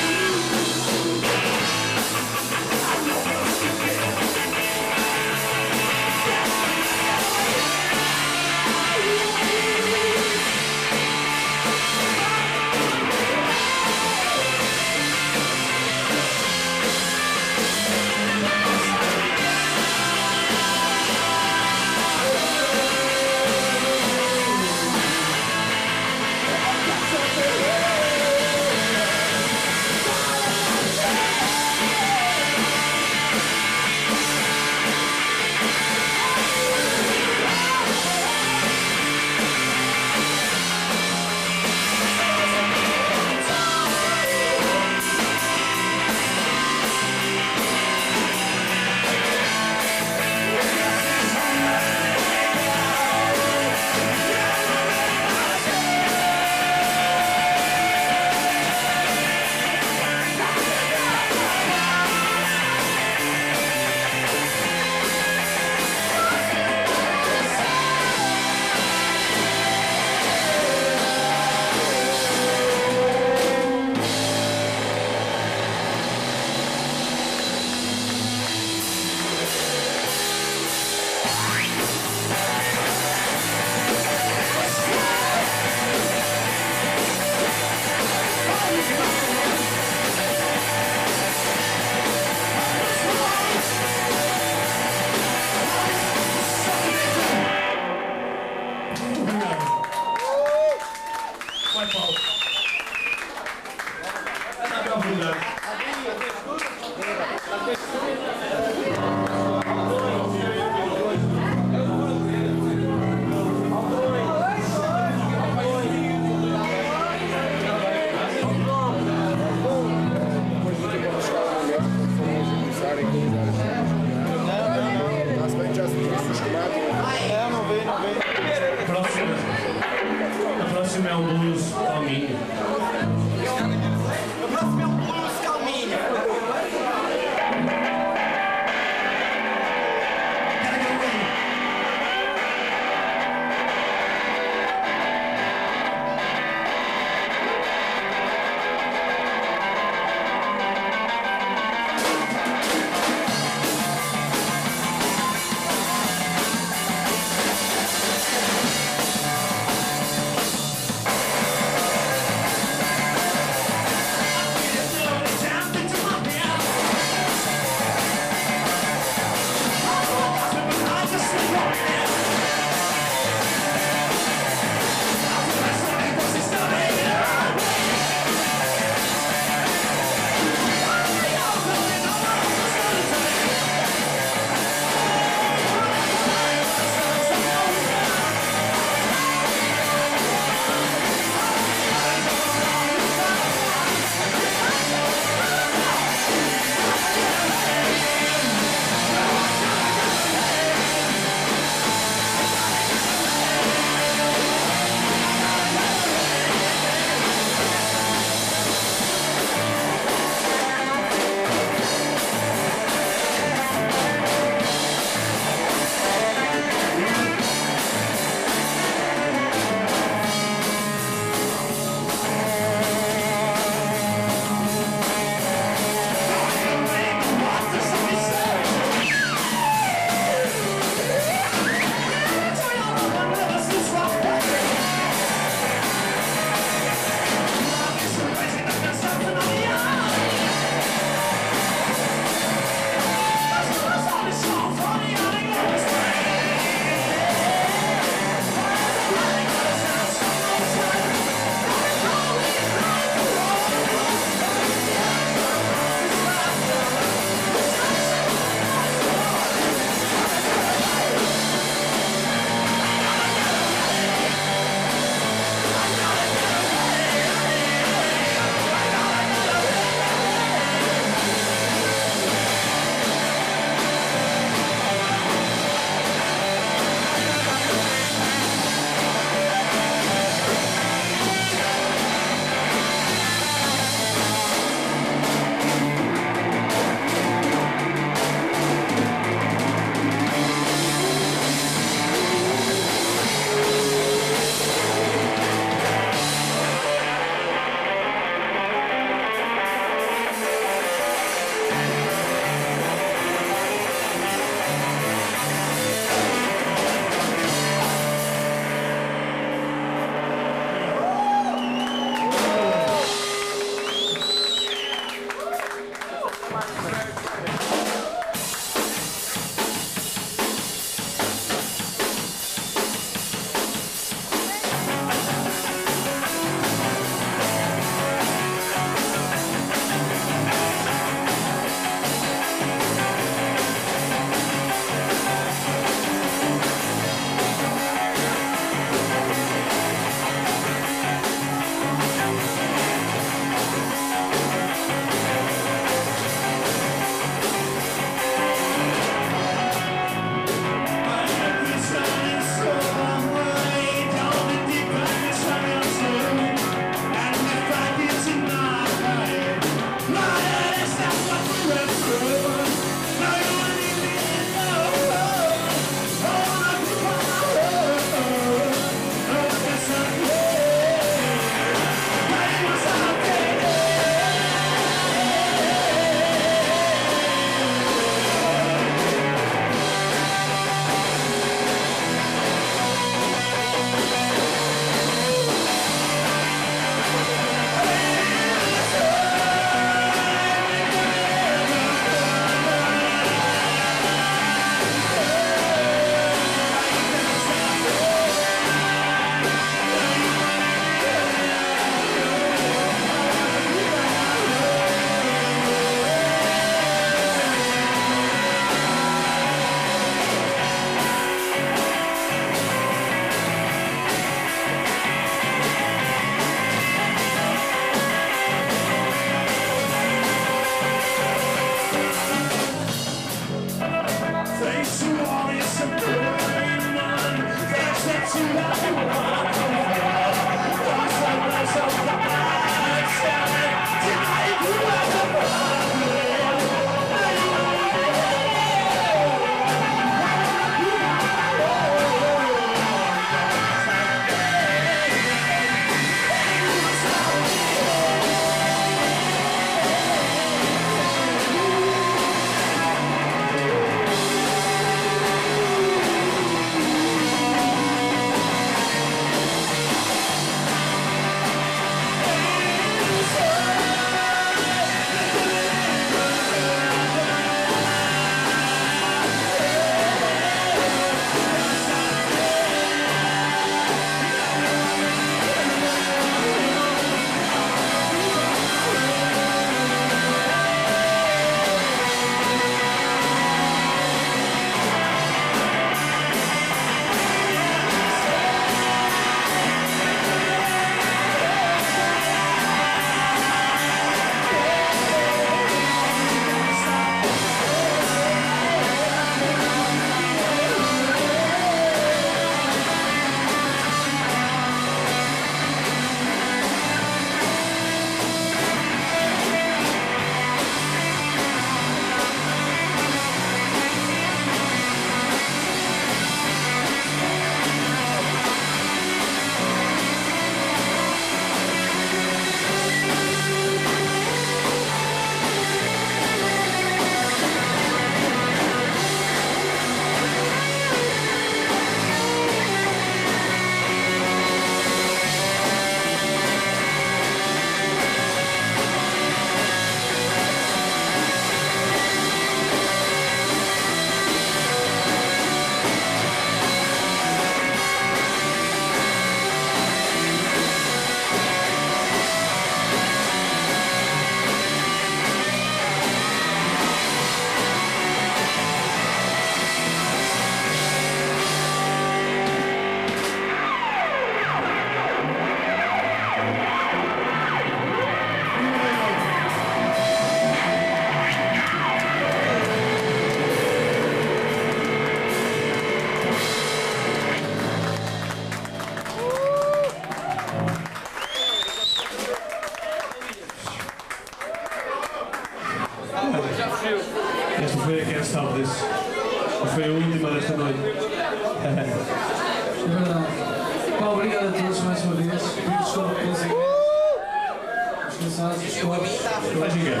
S8: Esta foi a Can't Stop This. Foi a última desta noite.
S9: É verdade. Pá, obrigado a todos mais uma vez. Pedimos desculpa pelos os cansados, os corpos.
S8: Vai chegar.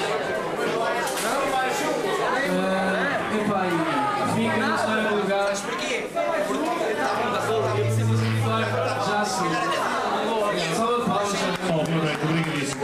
S9: Epá, e fiquem no primeiro lugar. Mas porquê? Já sim. Salva de palmas.
S8: Obviamente, obrigadíssimo.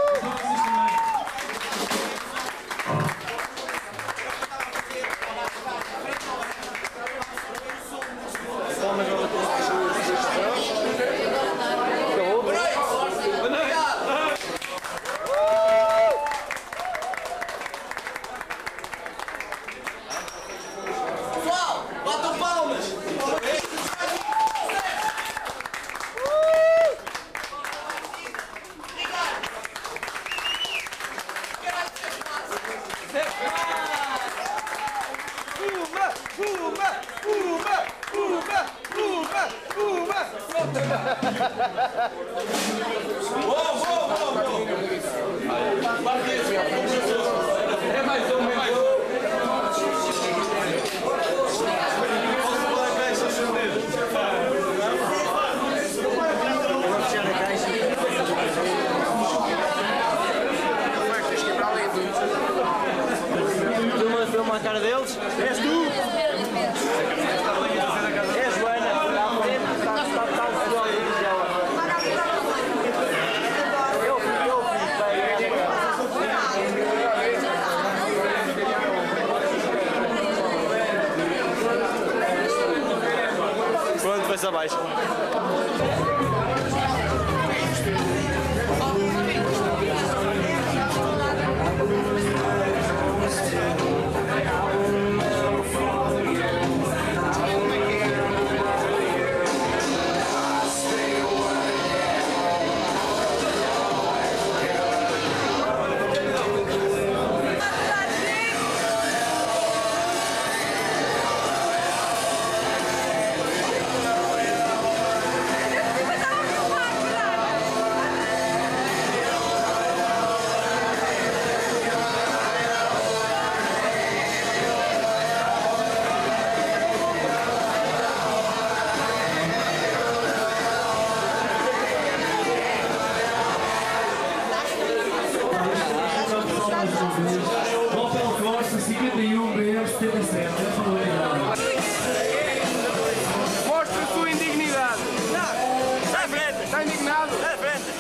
S5: É mais um,
S4: Filma a cara deles. És tu! É a Joana. Está o pessoal aí dela. Pronto, vai-se abaixo.
S9: Opel Corsa 51 BM 77.
S4: Mostra a sua indignidade. Está à frente. Está indignado? Está à frente.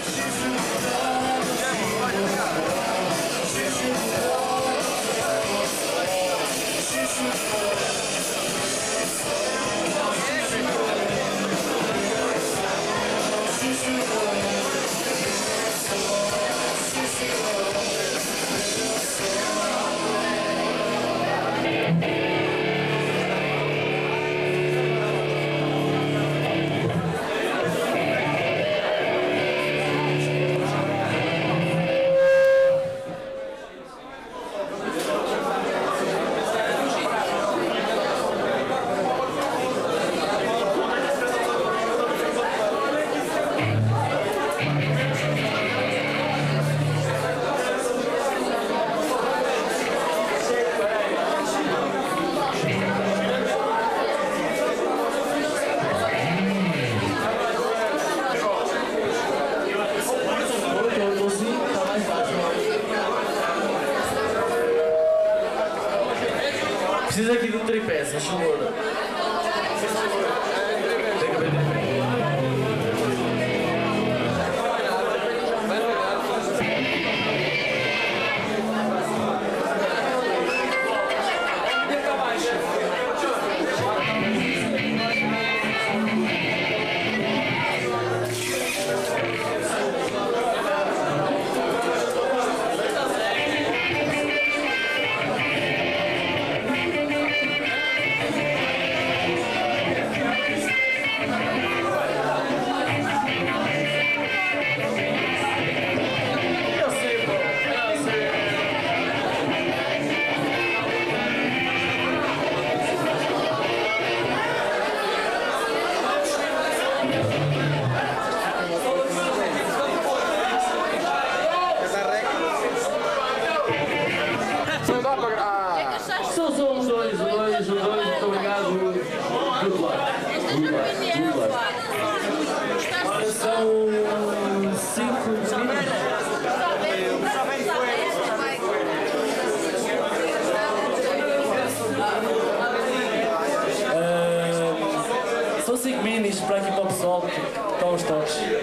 S2: Precisa aqui de um tripé, se favor.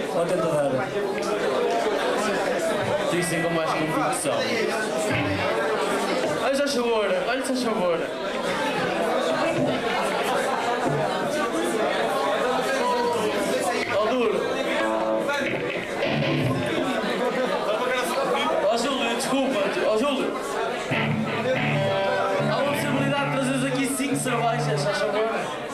S10: Uma tentadeira. Dizem com mais convicção. Olha já favor, olha já favor. Ó duro. Ó Júlio, desculpa. Ó Júlio. Há uma possibilidade de trazeres aqui 5 cervejas, já favor.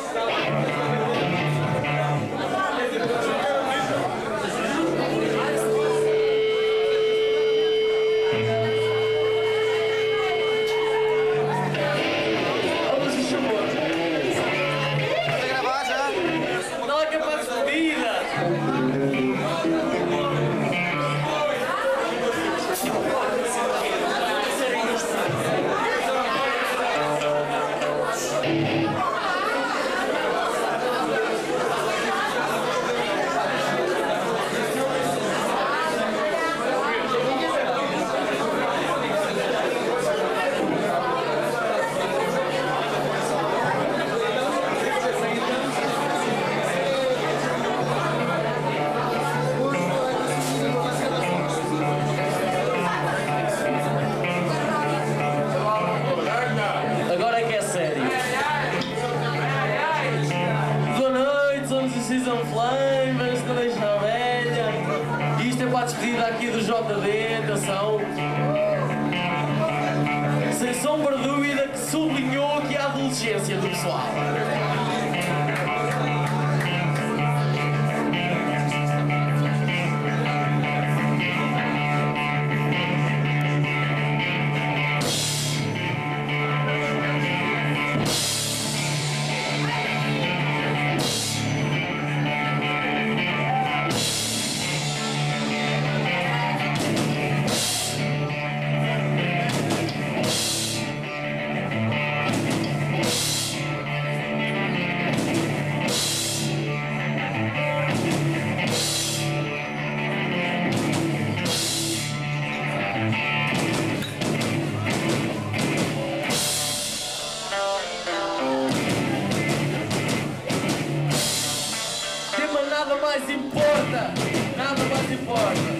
S10: Agora é que é sério. Boa noite, somos o Season Flame, vamos te deixar velha. E isto é para a despedida aqui do JD, atenção. Sem sombra de dúvida que sublinhou aqui a adolescência do pessoal. Nada mais importa! Nada mais importa!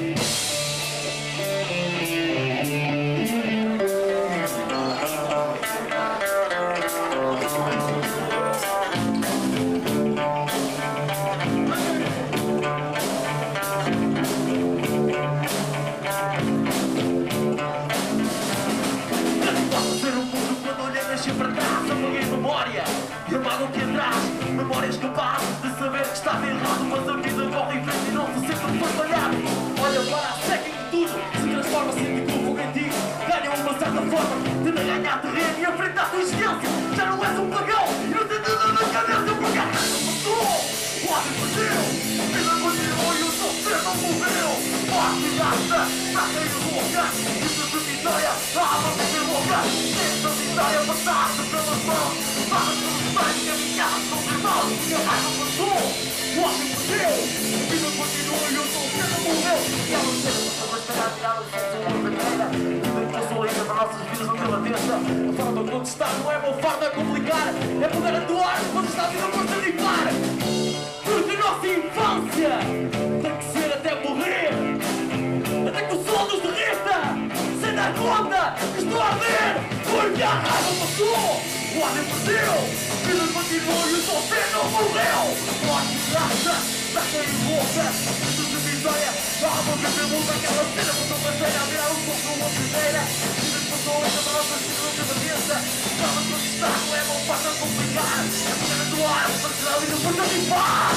S10: Armado aqui atrás, memórias capazes de saber que estava errado, mas a vida corre em frente e não se sente foi falhado. Olha para a seca em tudo, se transforma-se em fogo em ti, ganha uma certa forma, tenta ganhar terreno e enfrentar a tua existência. Já não és um pagão e não tens nada na cabeça porque a casa passou. O homem perdeu, a vida continuou e o sofrer não morreu. Morte e gasta, saca e louca, isso de vitória, a alma de louca. Tenta a vitória passar-se pelas mãos, vamos pelos pés, caminhar sobre mãos, e a raiva passou. O homem perdeu, a vida continuou e o sofrer não morreu. E ela sempre estava a esperar tirar o sol sobre a bandeira. Passou ainda para nossas vidas não pela testa. A forma de contestar não é uma forma a complicar, é poder atuar quando está a vida por se limpar. Porque a nossa infância tem que ser até morrer, até que o sol nos derreta, sem dar conta que estou a arder. Porque a raiva passou, o homem perdeu, a vida continuou e o sofrer não morreu. Morte e graça, saca e louca, isso de vitória, a alma que tem luta, aquela cena botou parceira a virar um pouco uma primeira. Vidas passou esta para nossas vidas não tem cabeça. Forma de contestar não é uma forma a complicar, é poder atuar para tirar a vida por se limpar.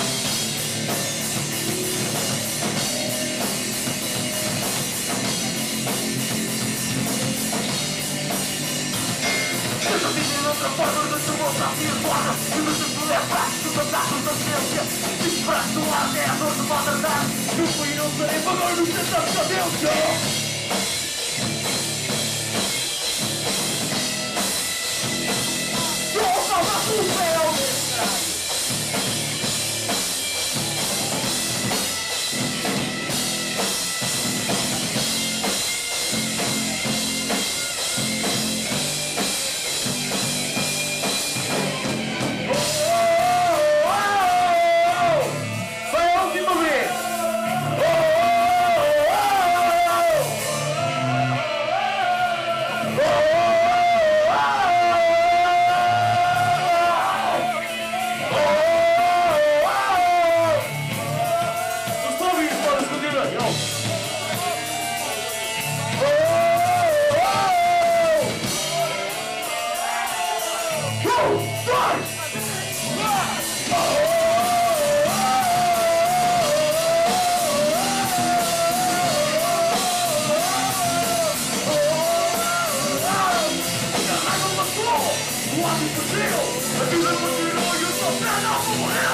S10: Essa vida é outra forma de se voltar e embora. E no tempo é prático, dos abraços da ciência. Disparate no ar, é a dor de maltratar. Eu fui e não serei valor no centro da cadência. O céu! Foi a última vez!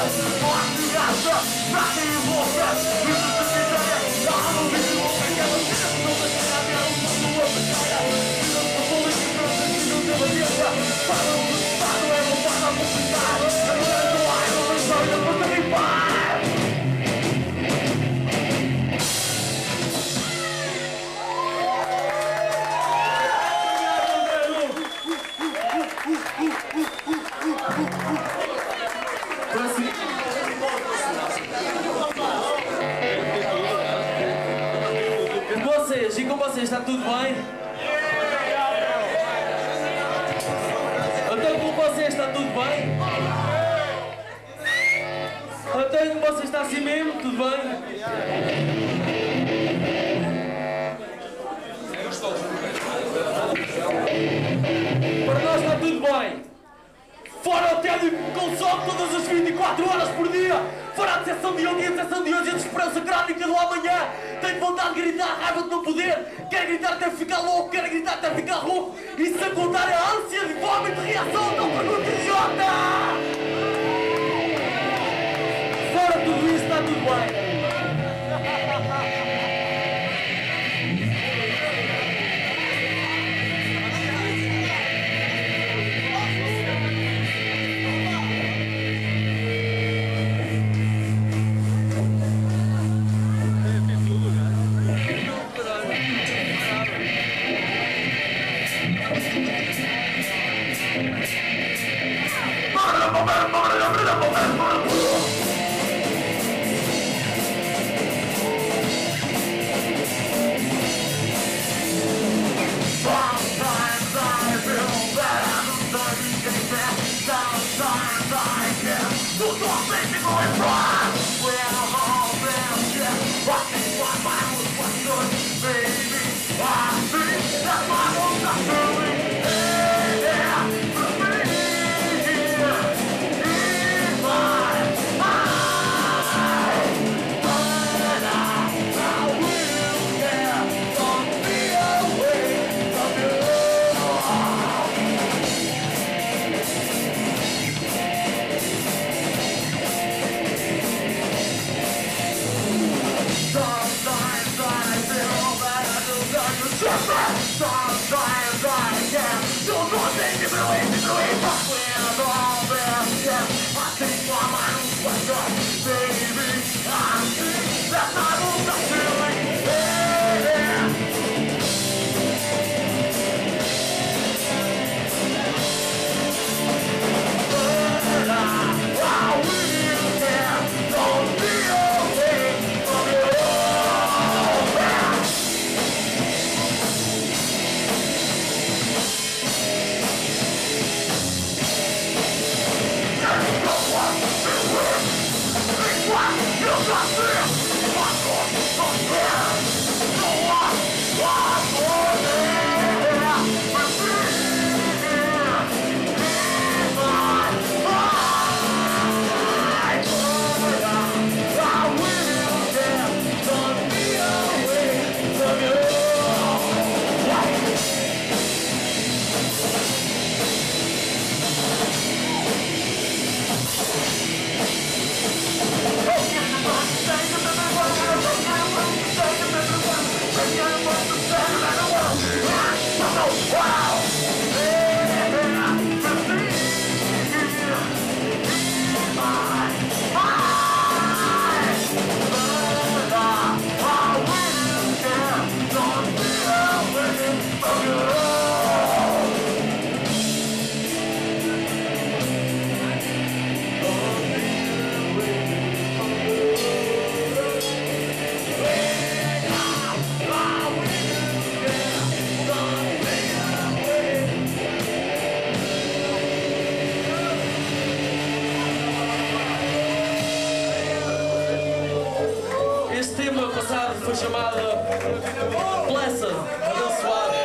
S10: E com vocês, está tudo bem? Então com vocês está tudo bem? Então com vocês está assim mesmo? Tudo bem? Para nós está tudo bem. Fora o técnico que consome todas as 24 horas por dia. Fora a decepção de ontem, a decepção de hoje, a desesperança crónica do amanhã. Tenho vontade de gritar, raiva de não poder. Quero gritar até ficar louco, quero gritar até ficar rouco. E sem contar a ânsia de vómito de reação, não pergunta idiota! Fora tudo isso, está tudo bem. Foi chamada Blessed, abençoado.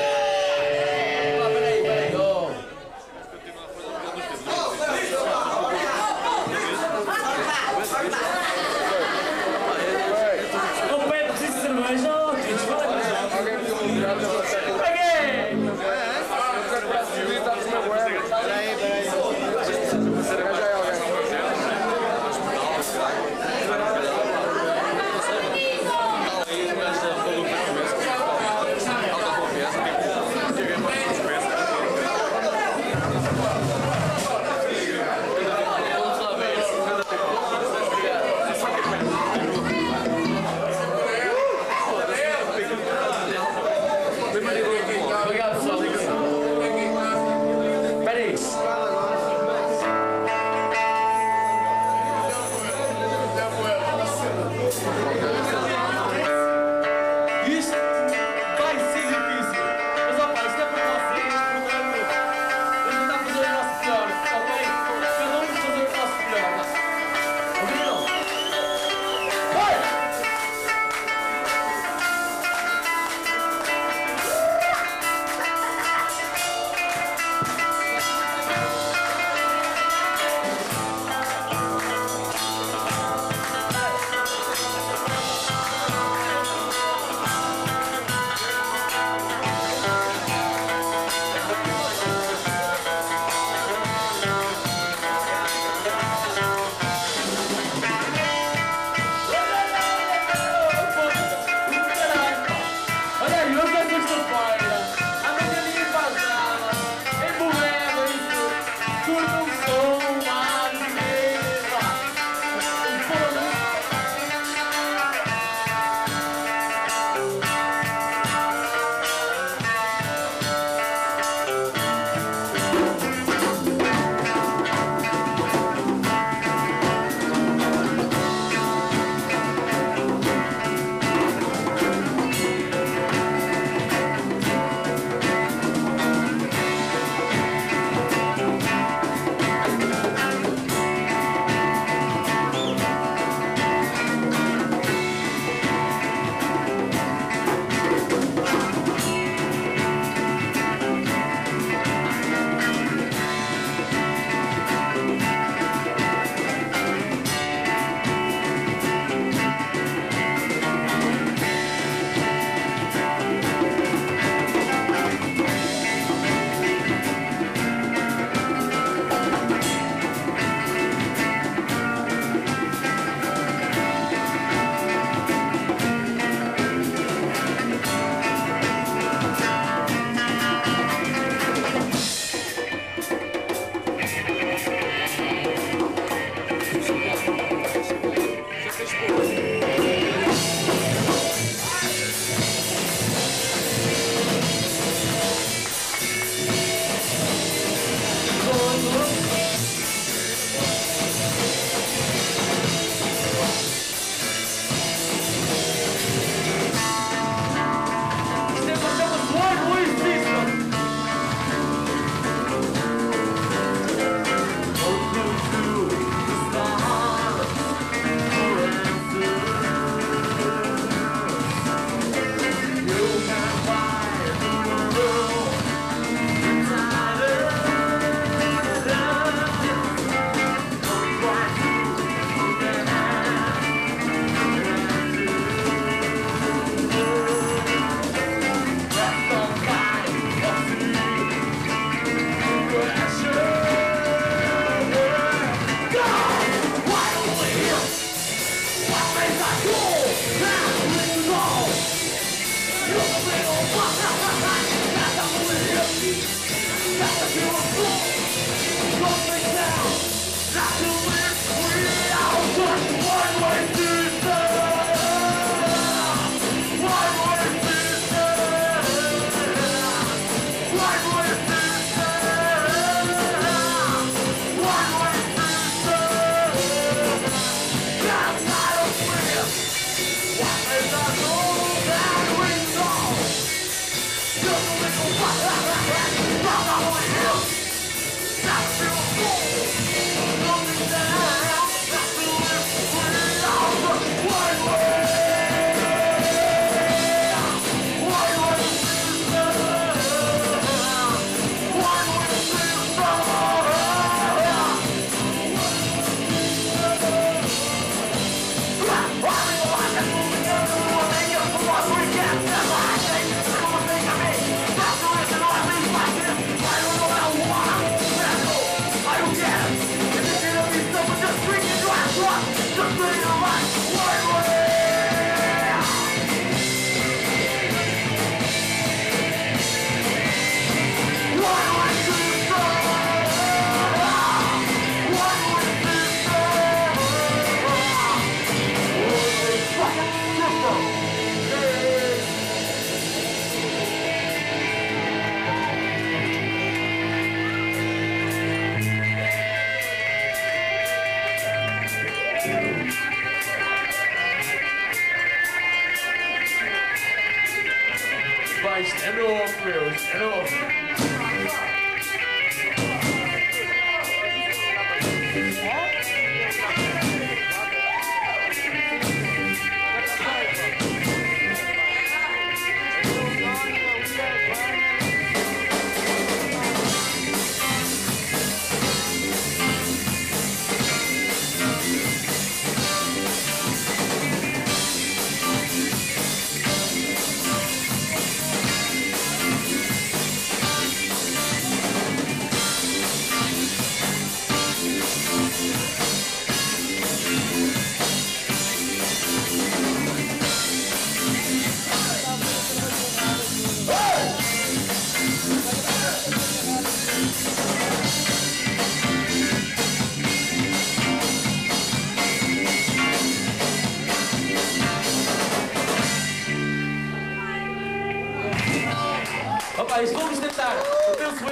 S10: Peraí, oh. Não pede, preciso de cerveja, oh,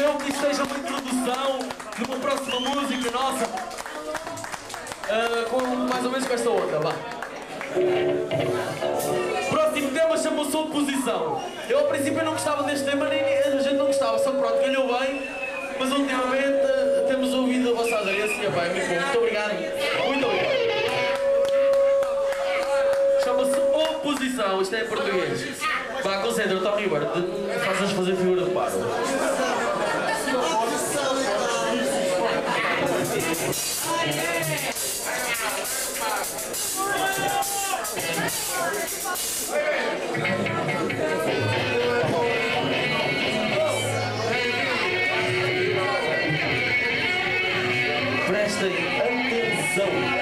S10: eu que isto seja uma introdução numa próxima música nossa, com mais ou menos com esta outra, vá. Próximo tema chama-se Oposição. Eu ao princípio não gostava deste tema, nem a gente não gostava, só pronto, calhou bem, mas ultimamente temos ouvido a vossa aderência e é muito bom. Muito obrigado. Muito obrigado. Chama-se Oposição, isto é em português. Vá, concentra, Tom Ribeiro, faz-nos fazer figura de paro. Prestem atenção.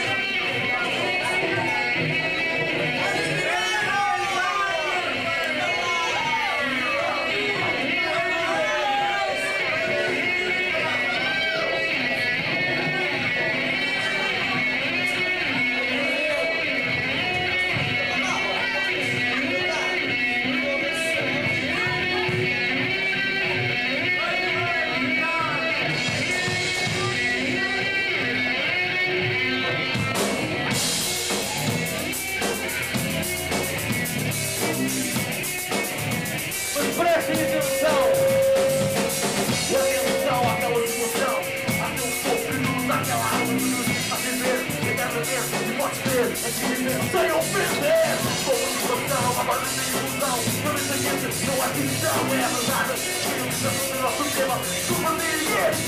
S10: Sem ofender, comunicação, agora sem ilusão. Para esta gente não há divisão, é a verdade. Escrevemos o nosso tema, subverter e é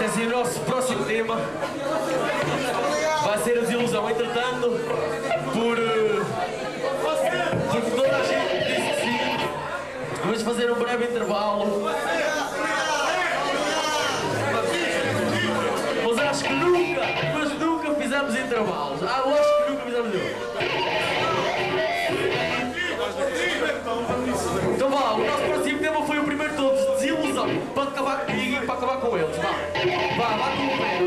S10: Este é assim o nosso próximo tema. Vai ser a desilusão. Entretanto, porque toda a gente disse que sim, vamos fazer um breve intervalo. Mas acho que nunca fizemos intervalos. Eu acho que nunca fizemos intervalos. Então vá lá, o nosso próximo tema foi o primeiro de todos, desilusão, para acabar comigo e para acabar com eles. Vá com o pé.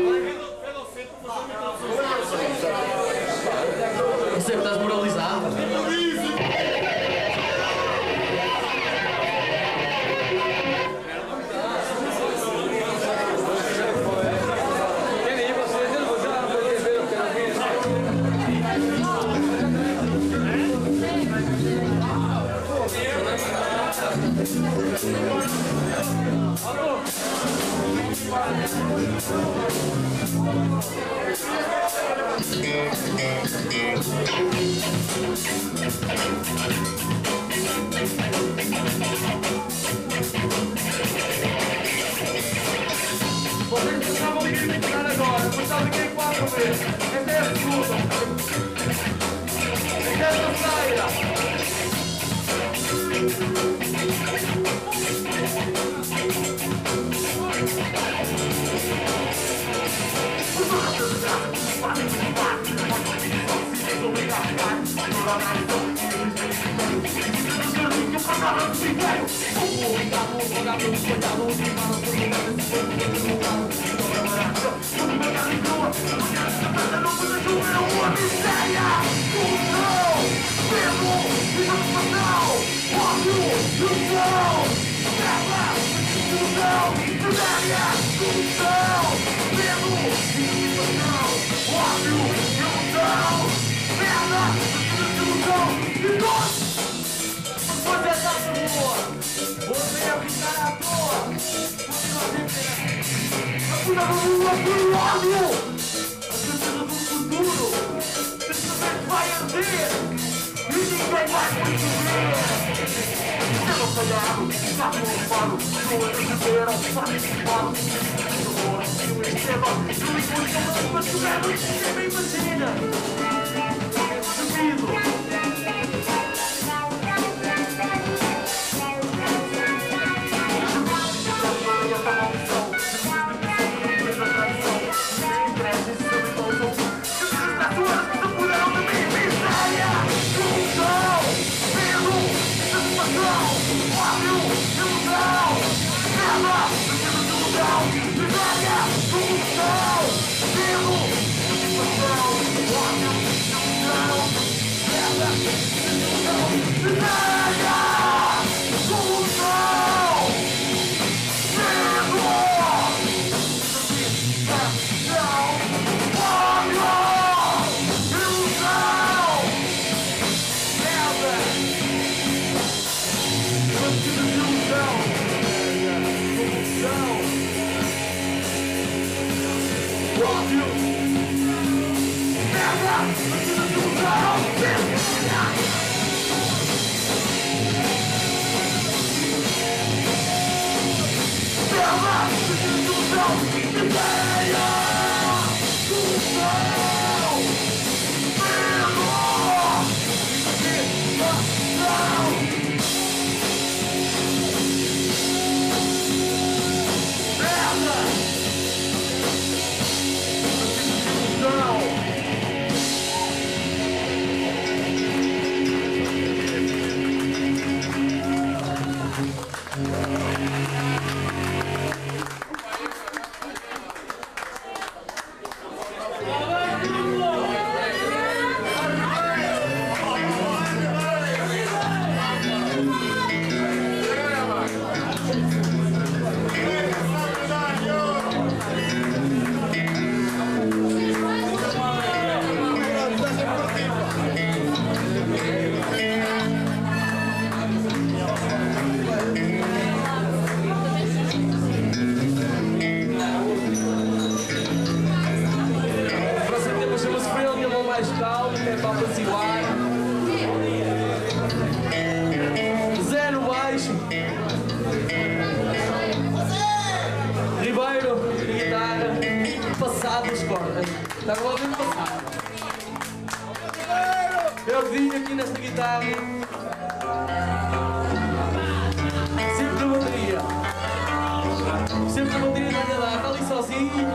S10: Você que estás moralizado? Vocês estavam a entrar agora, mas sabem quem é 4 vezes. Esta é a segunda. Esta é a terceira. Ribeiro, guitarra.
S9: há duas cordas. Estava lá bem passado. Eu vim aqui nesta guitarra. Sempre na bateria. Sempre na bateria da minha data, ali sozinho.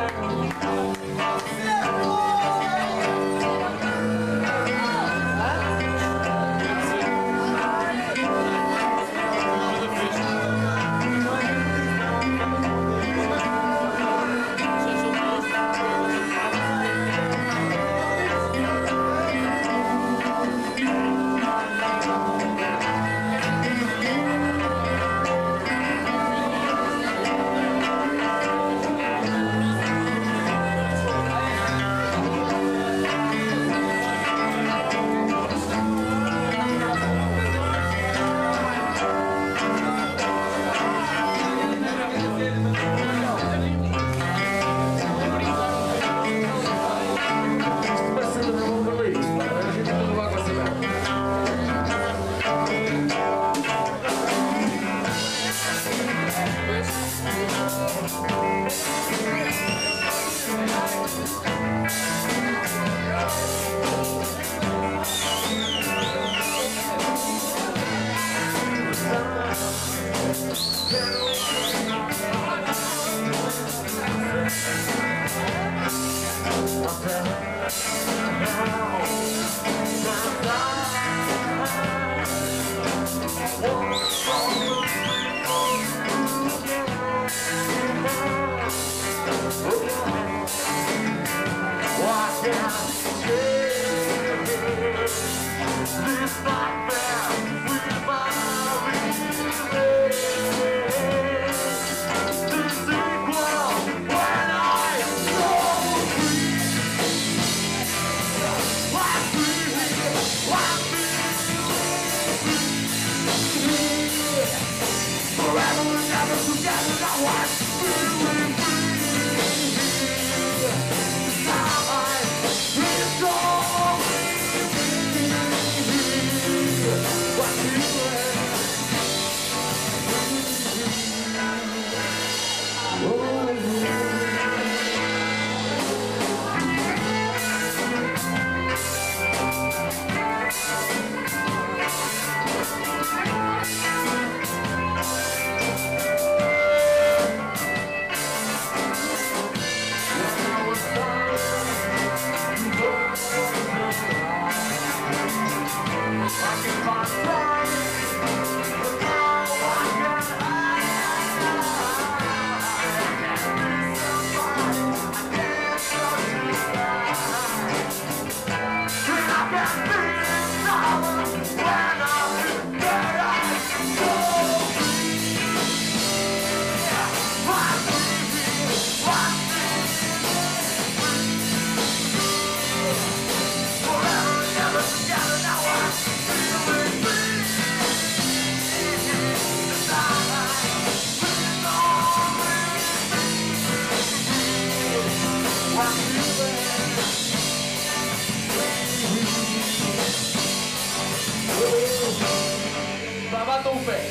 S9: Bata o pé.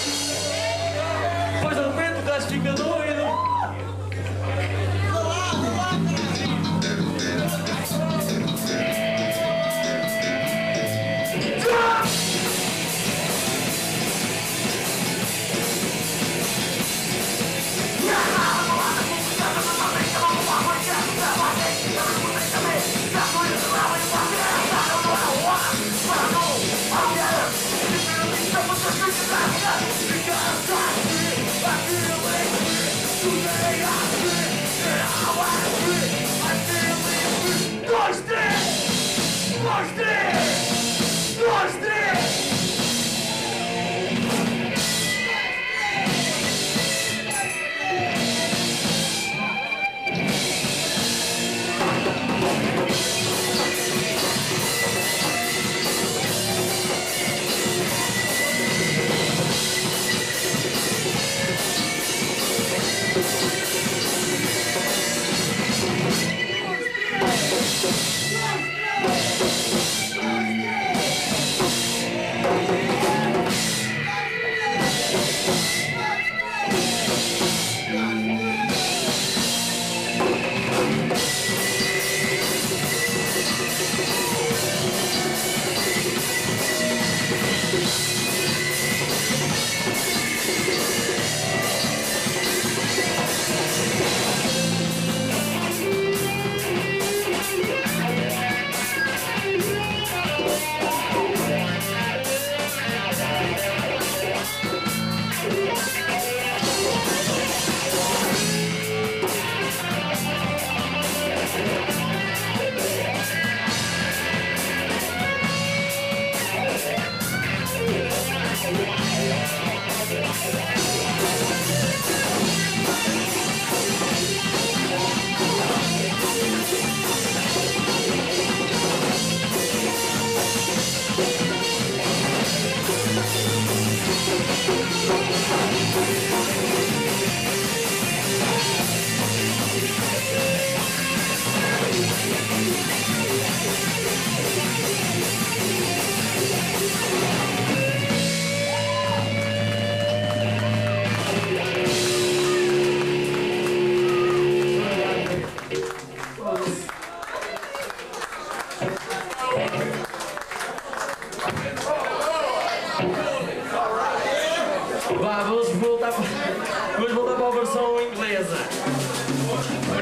S9: Depois de repente o gajo fica doido.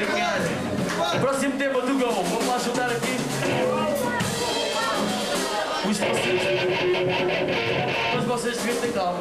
S10: ganhar. Próximo tema do Go. Vamos lá juntar aqui. Os vocês. Mas vocês deviam ter calma.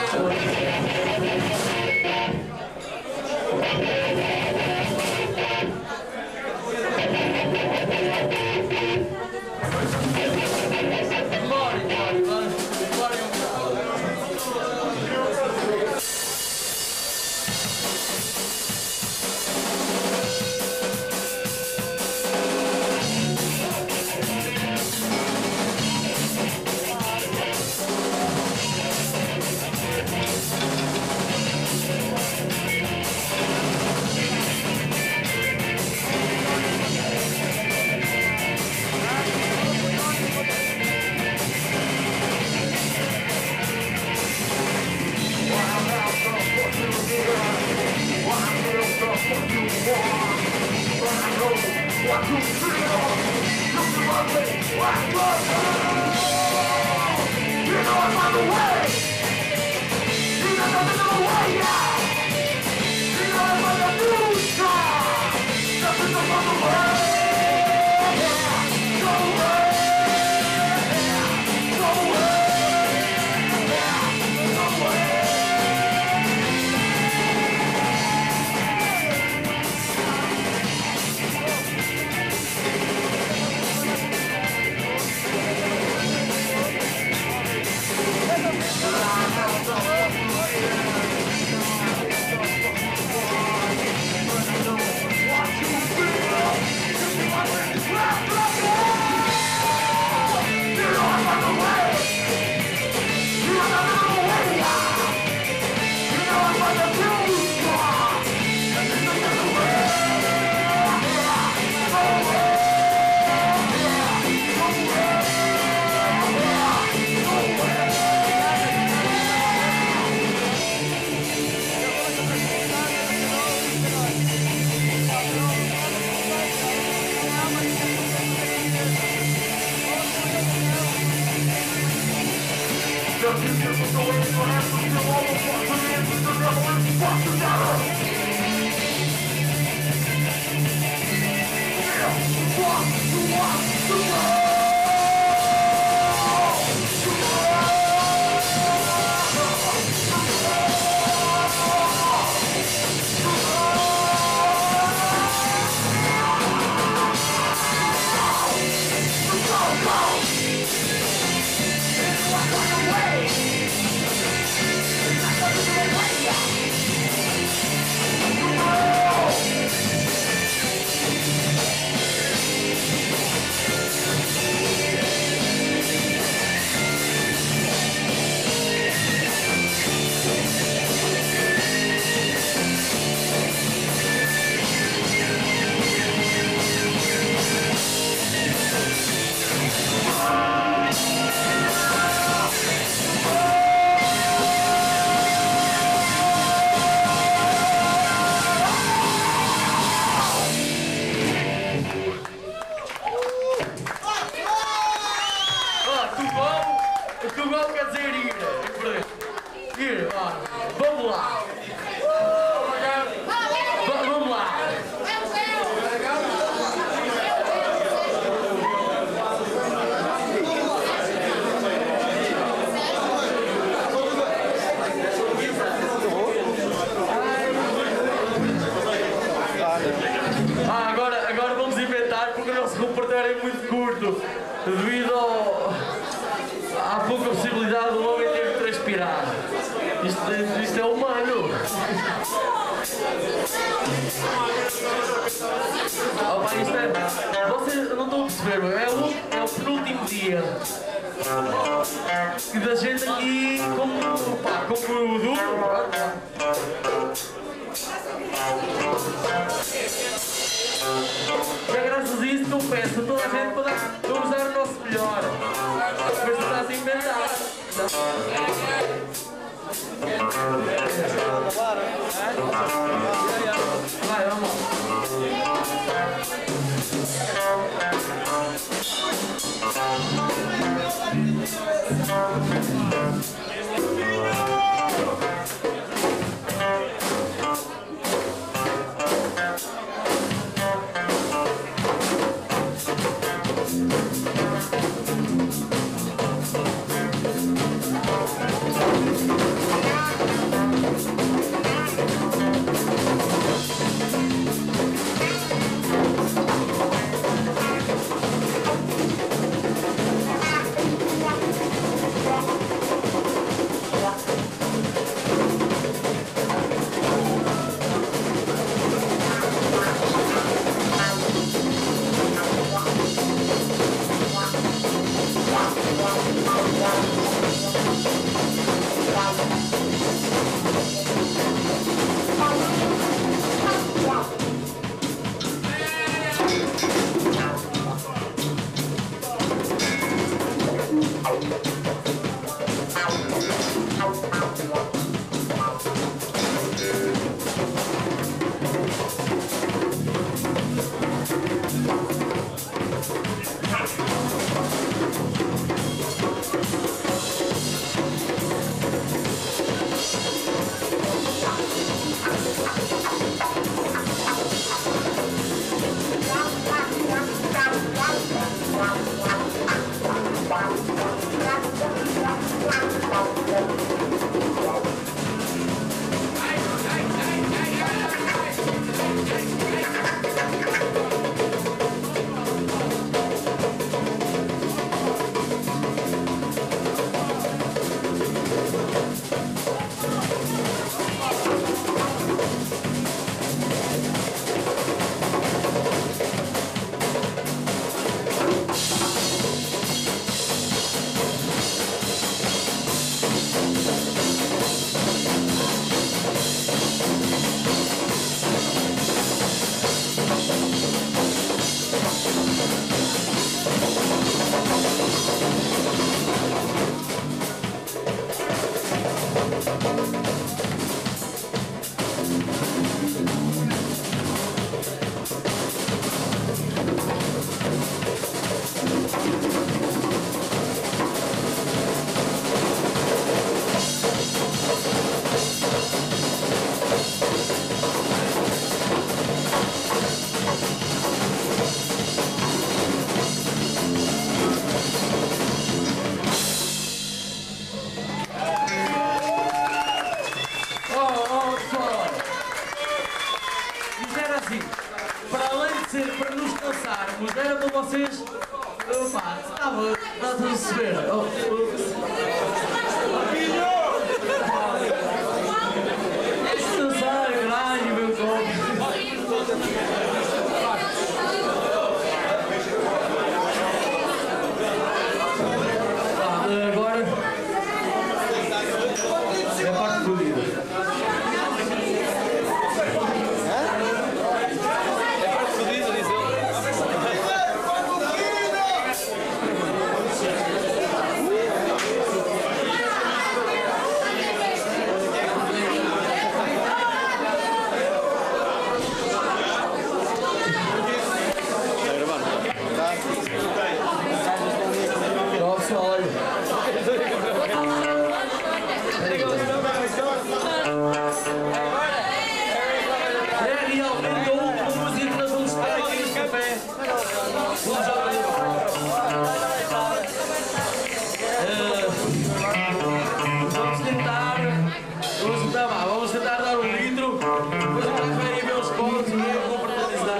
S10: Devido à pouca possibilidade do homem ter que transpirar. Isto é humano. Opa, isto é... Vocês não estão a perceber, é o penúltimo dia. E da gente aqui como duplo. É graças a isso que eu peço a toda a gente para vamos dar o nosso melhor. Mas está a se inventar. Vai, vamos lá. ser para nos cansarmos, era para vocês. Pá, estava a receber. Descansar, caralho, meu copo. Agora é a parte fodida. Vamos tentar dar um litro, depois vai ver os pontos e eu vou paralisar.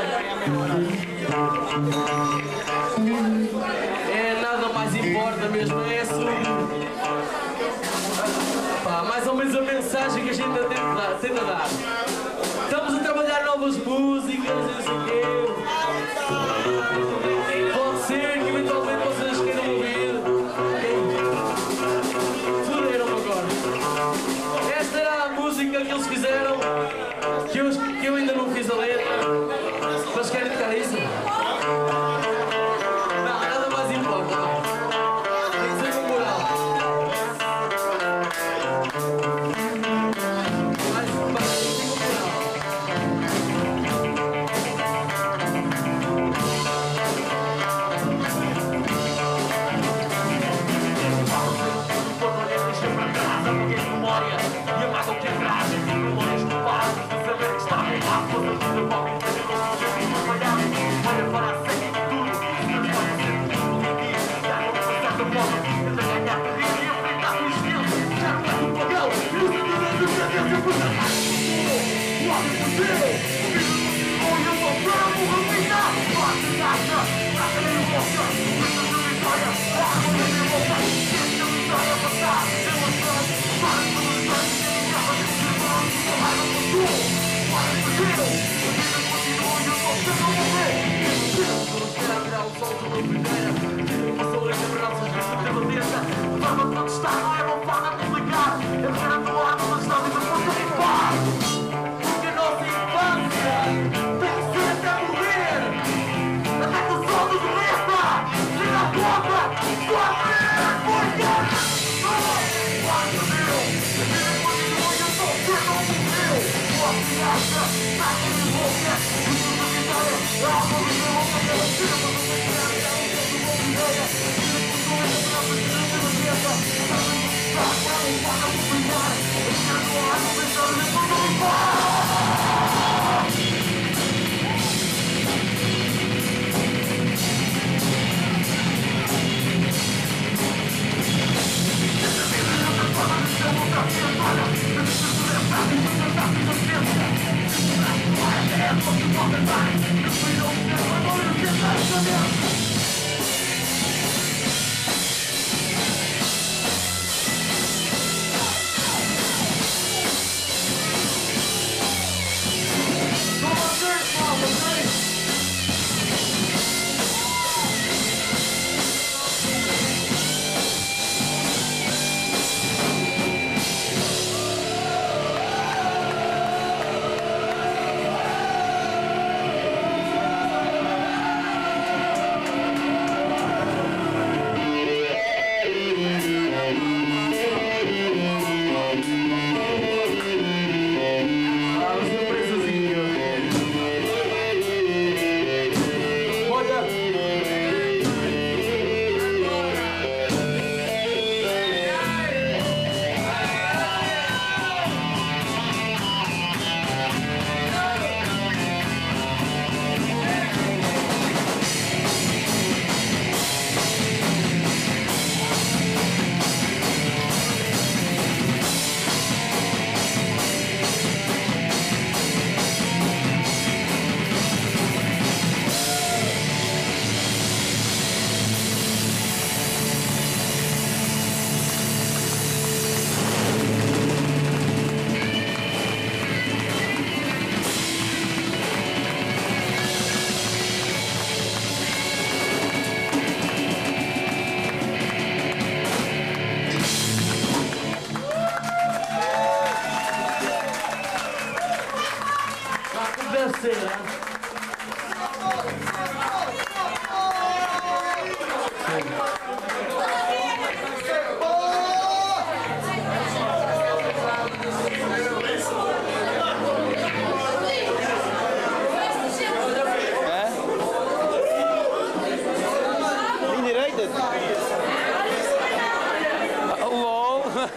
S10: É nada mais importa mesmo, é isso. Mais ou menos a mensagem que a gente tenta dar. Estamos a trabalhar novas músicas, não sei o quê. Pode ser que eventualmente vocês queiram ouvir. Fuderam-me agora. Esta era a música que eles fizeram, que eu ainda não fiz a letra. Mas querem tocar isso? Não, nada mais importa. Tem que ser com moral.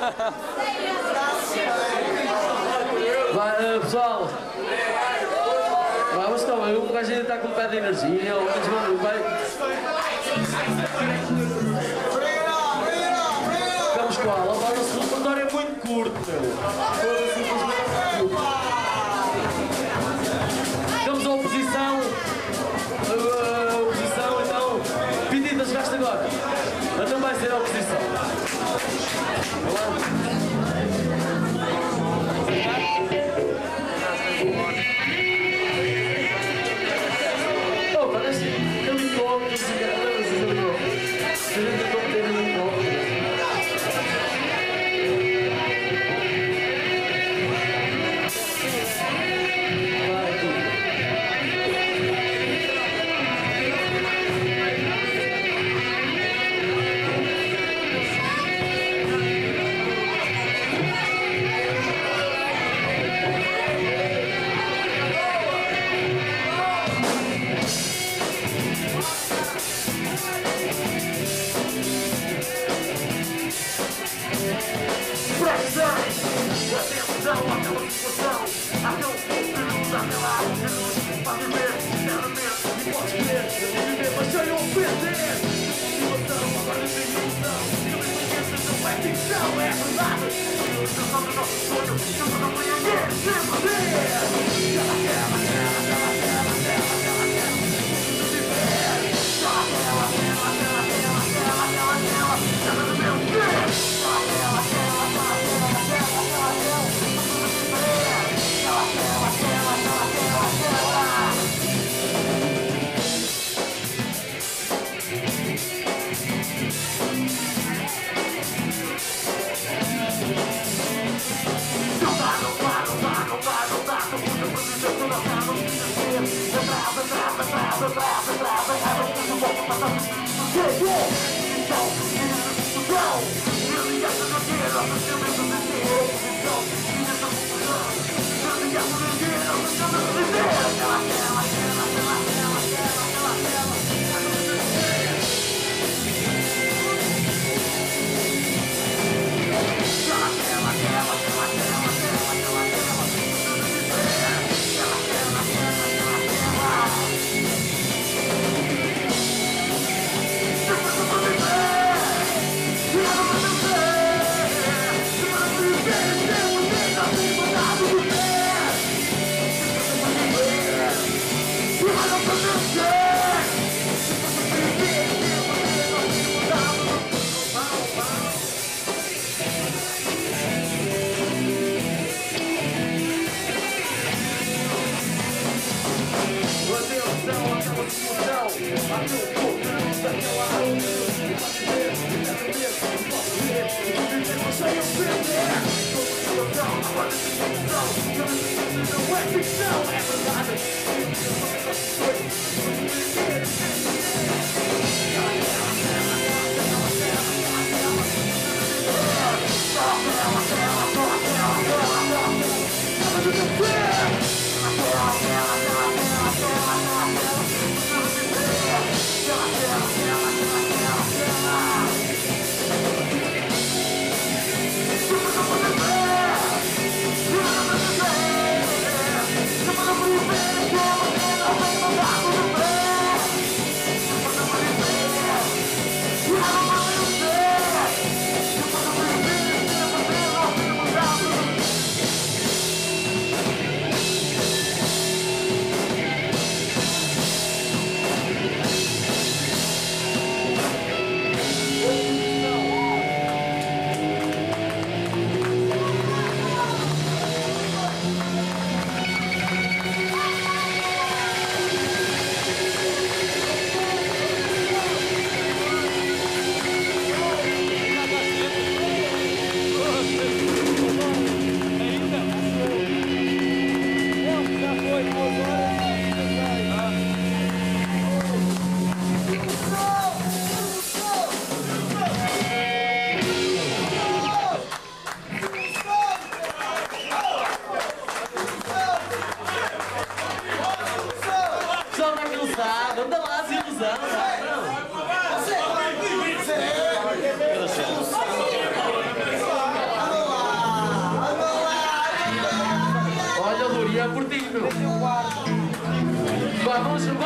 S11: Vai, pessoal. Vamos, então, o gajo ainda está com um pé de energia, vai. Ficamos com ela, o nosso repertório é muito curto, Ficamos a oposição. Oposição, então. Pedidas, gasta agora. Então vai ser a oposição. Oh, parece helicóptero, se tentou ter helicóptero.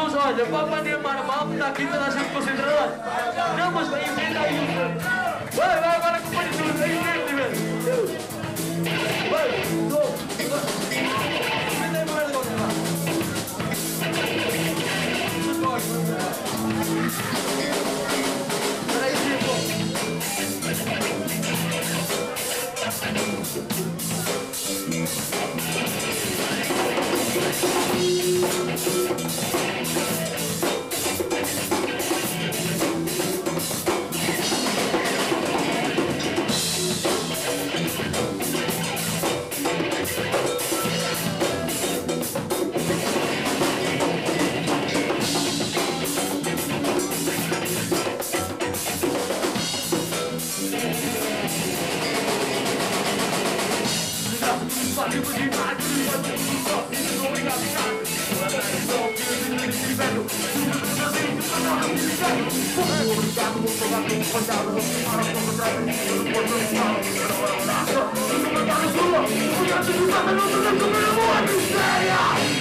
S11: Deus, olha, para animar a malta, está aqui toda a gente concentrada. Não, mas vai em frente aí. Vai, agora que pode tudo, aí em frente, velho. Vai,
S10: Obrigado,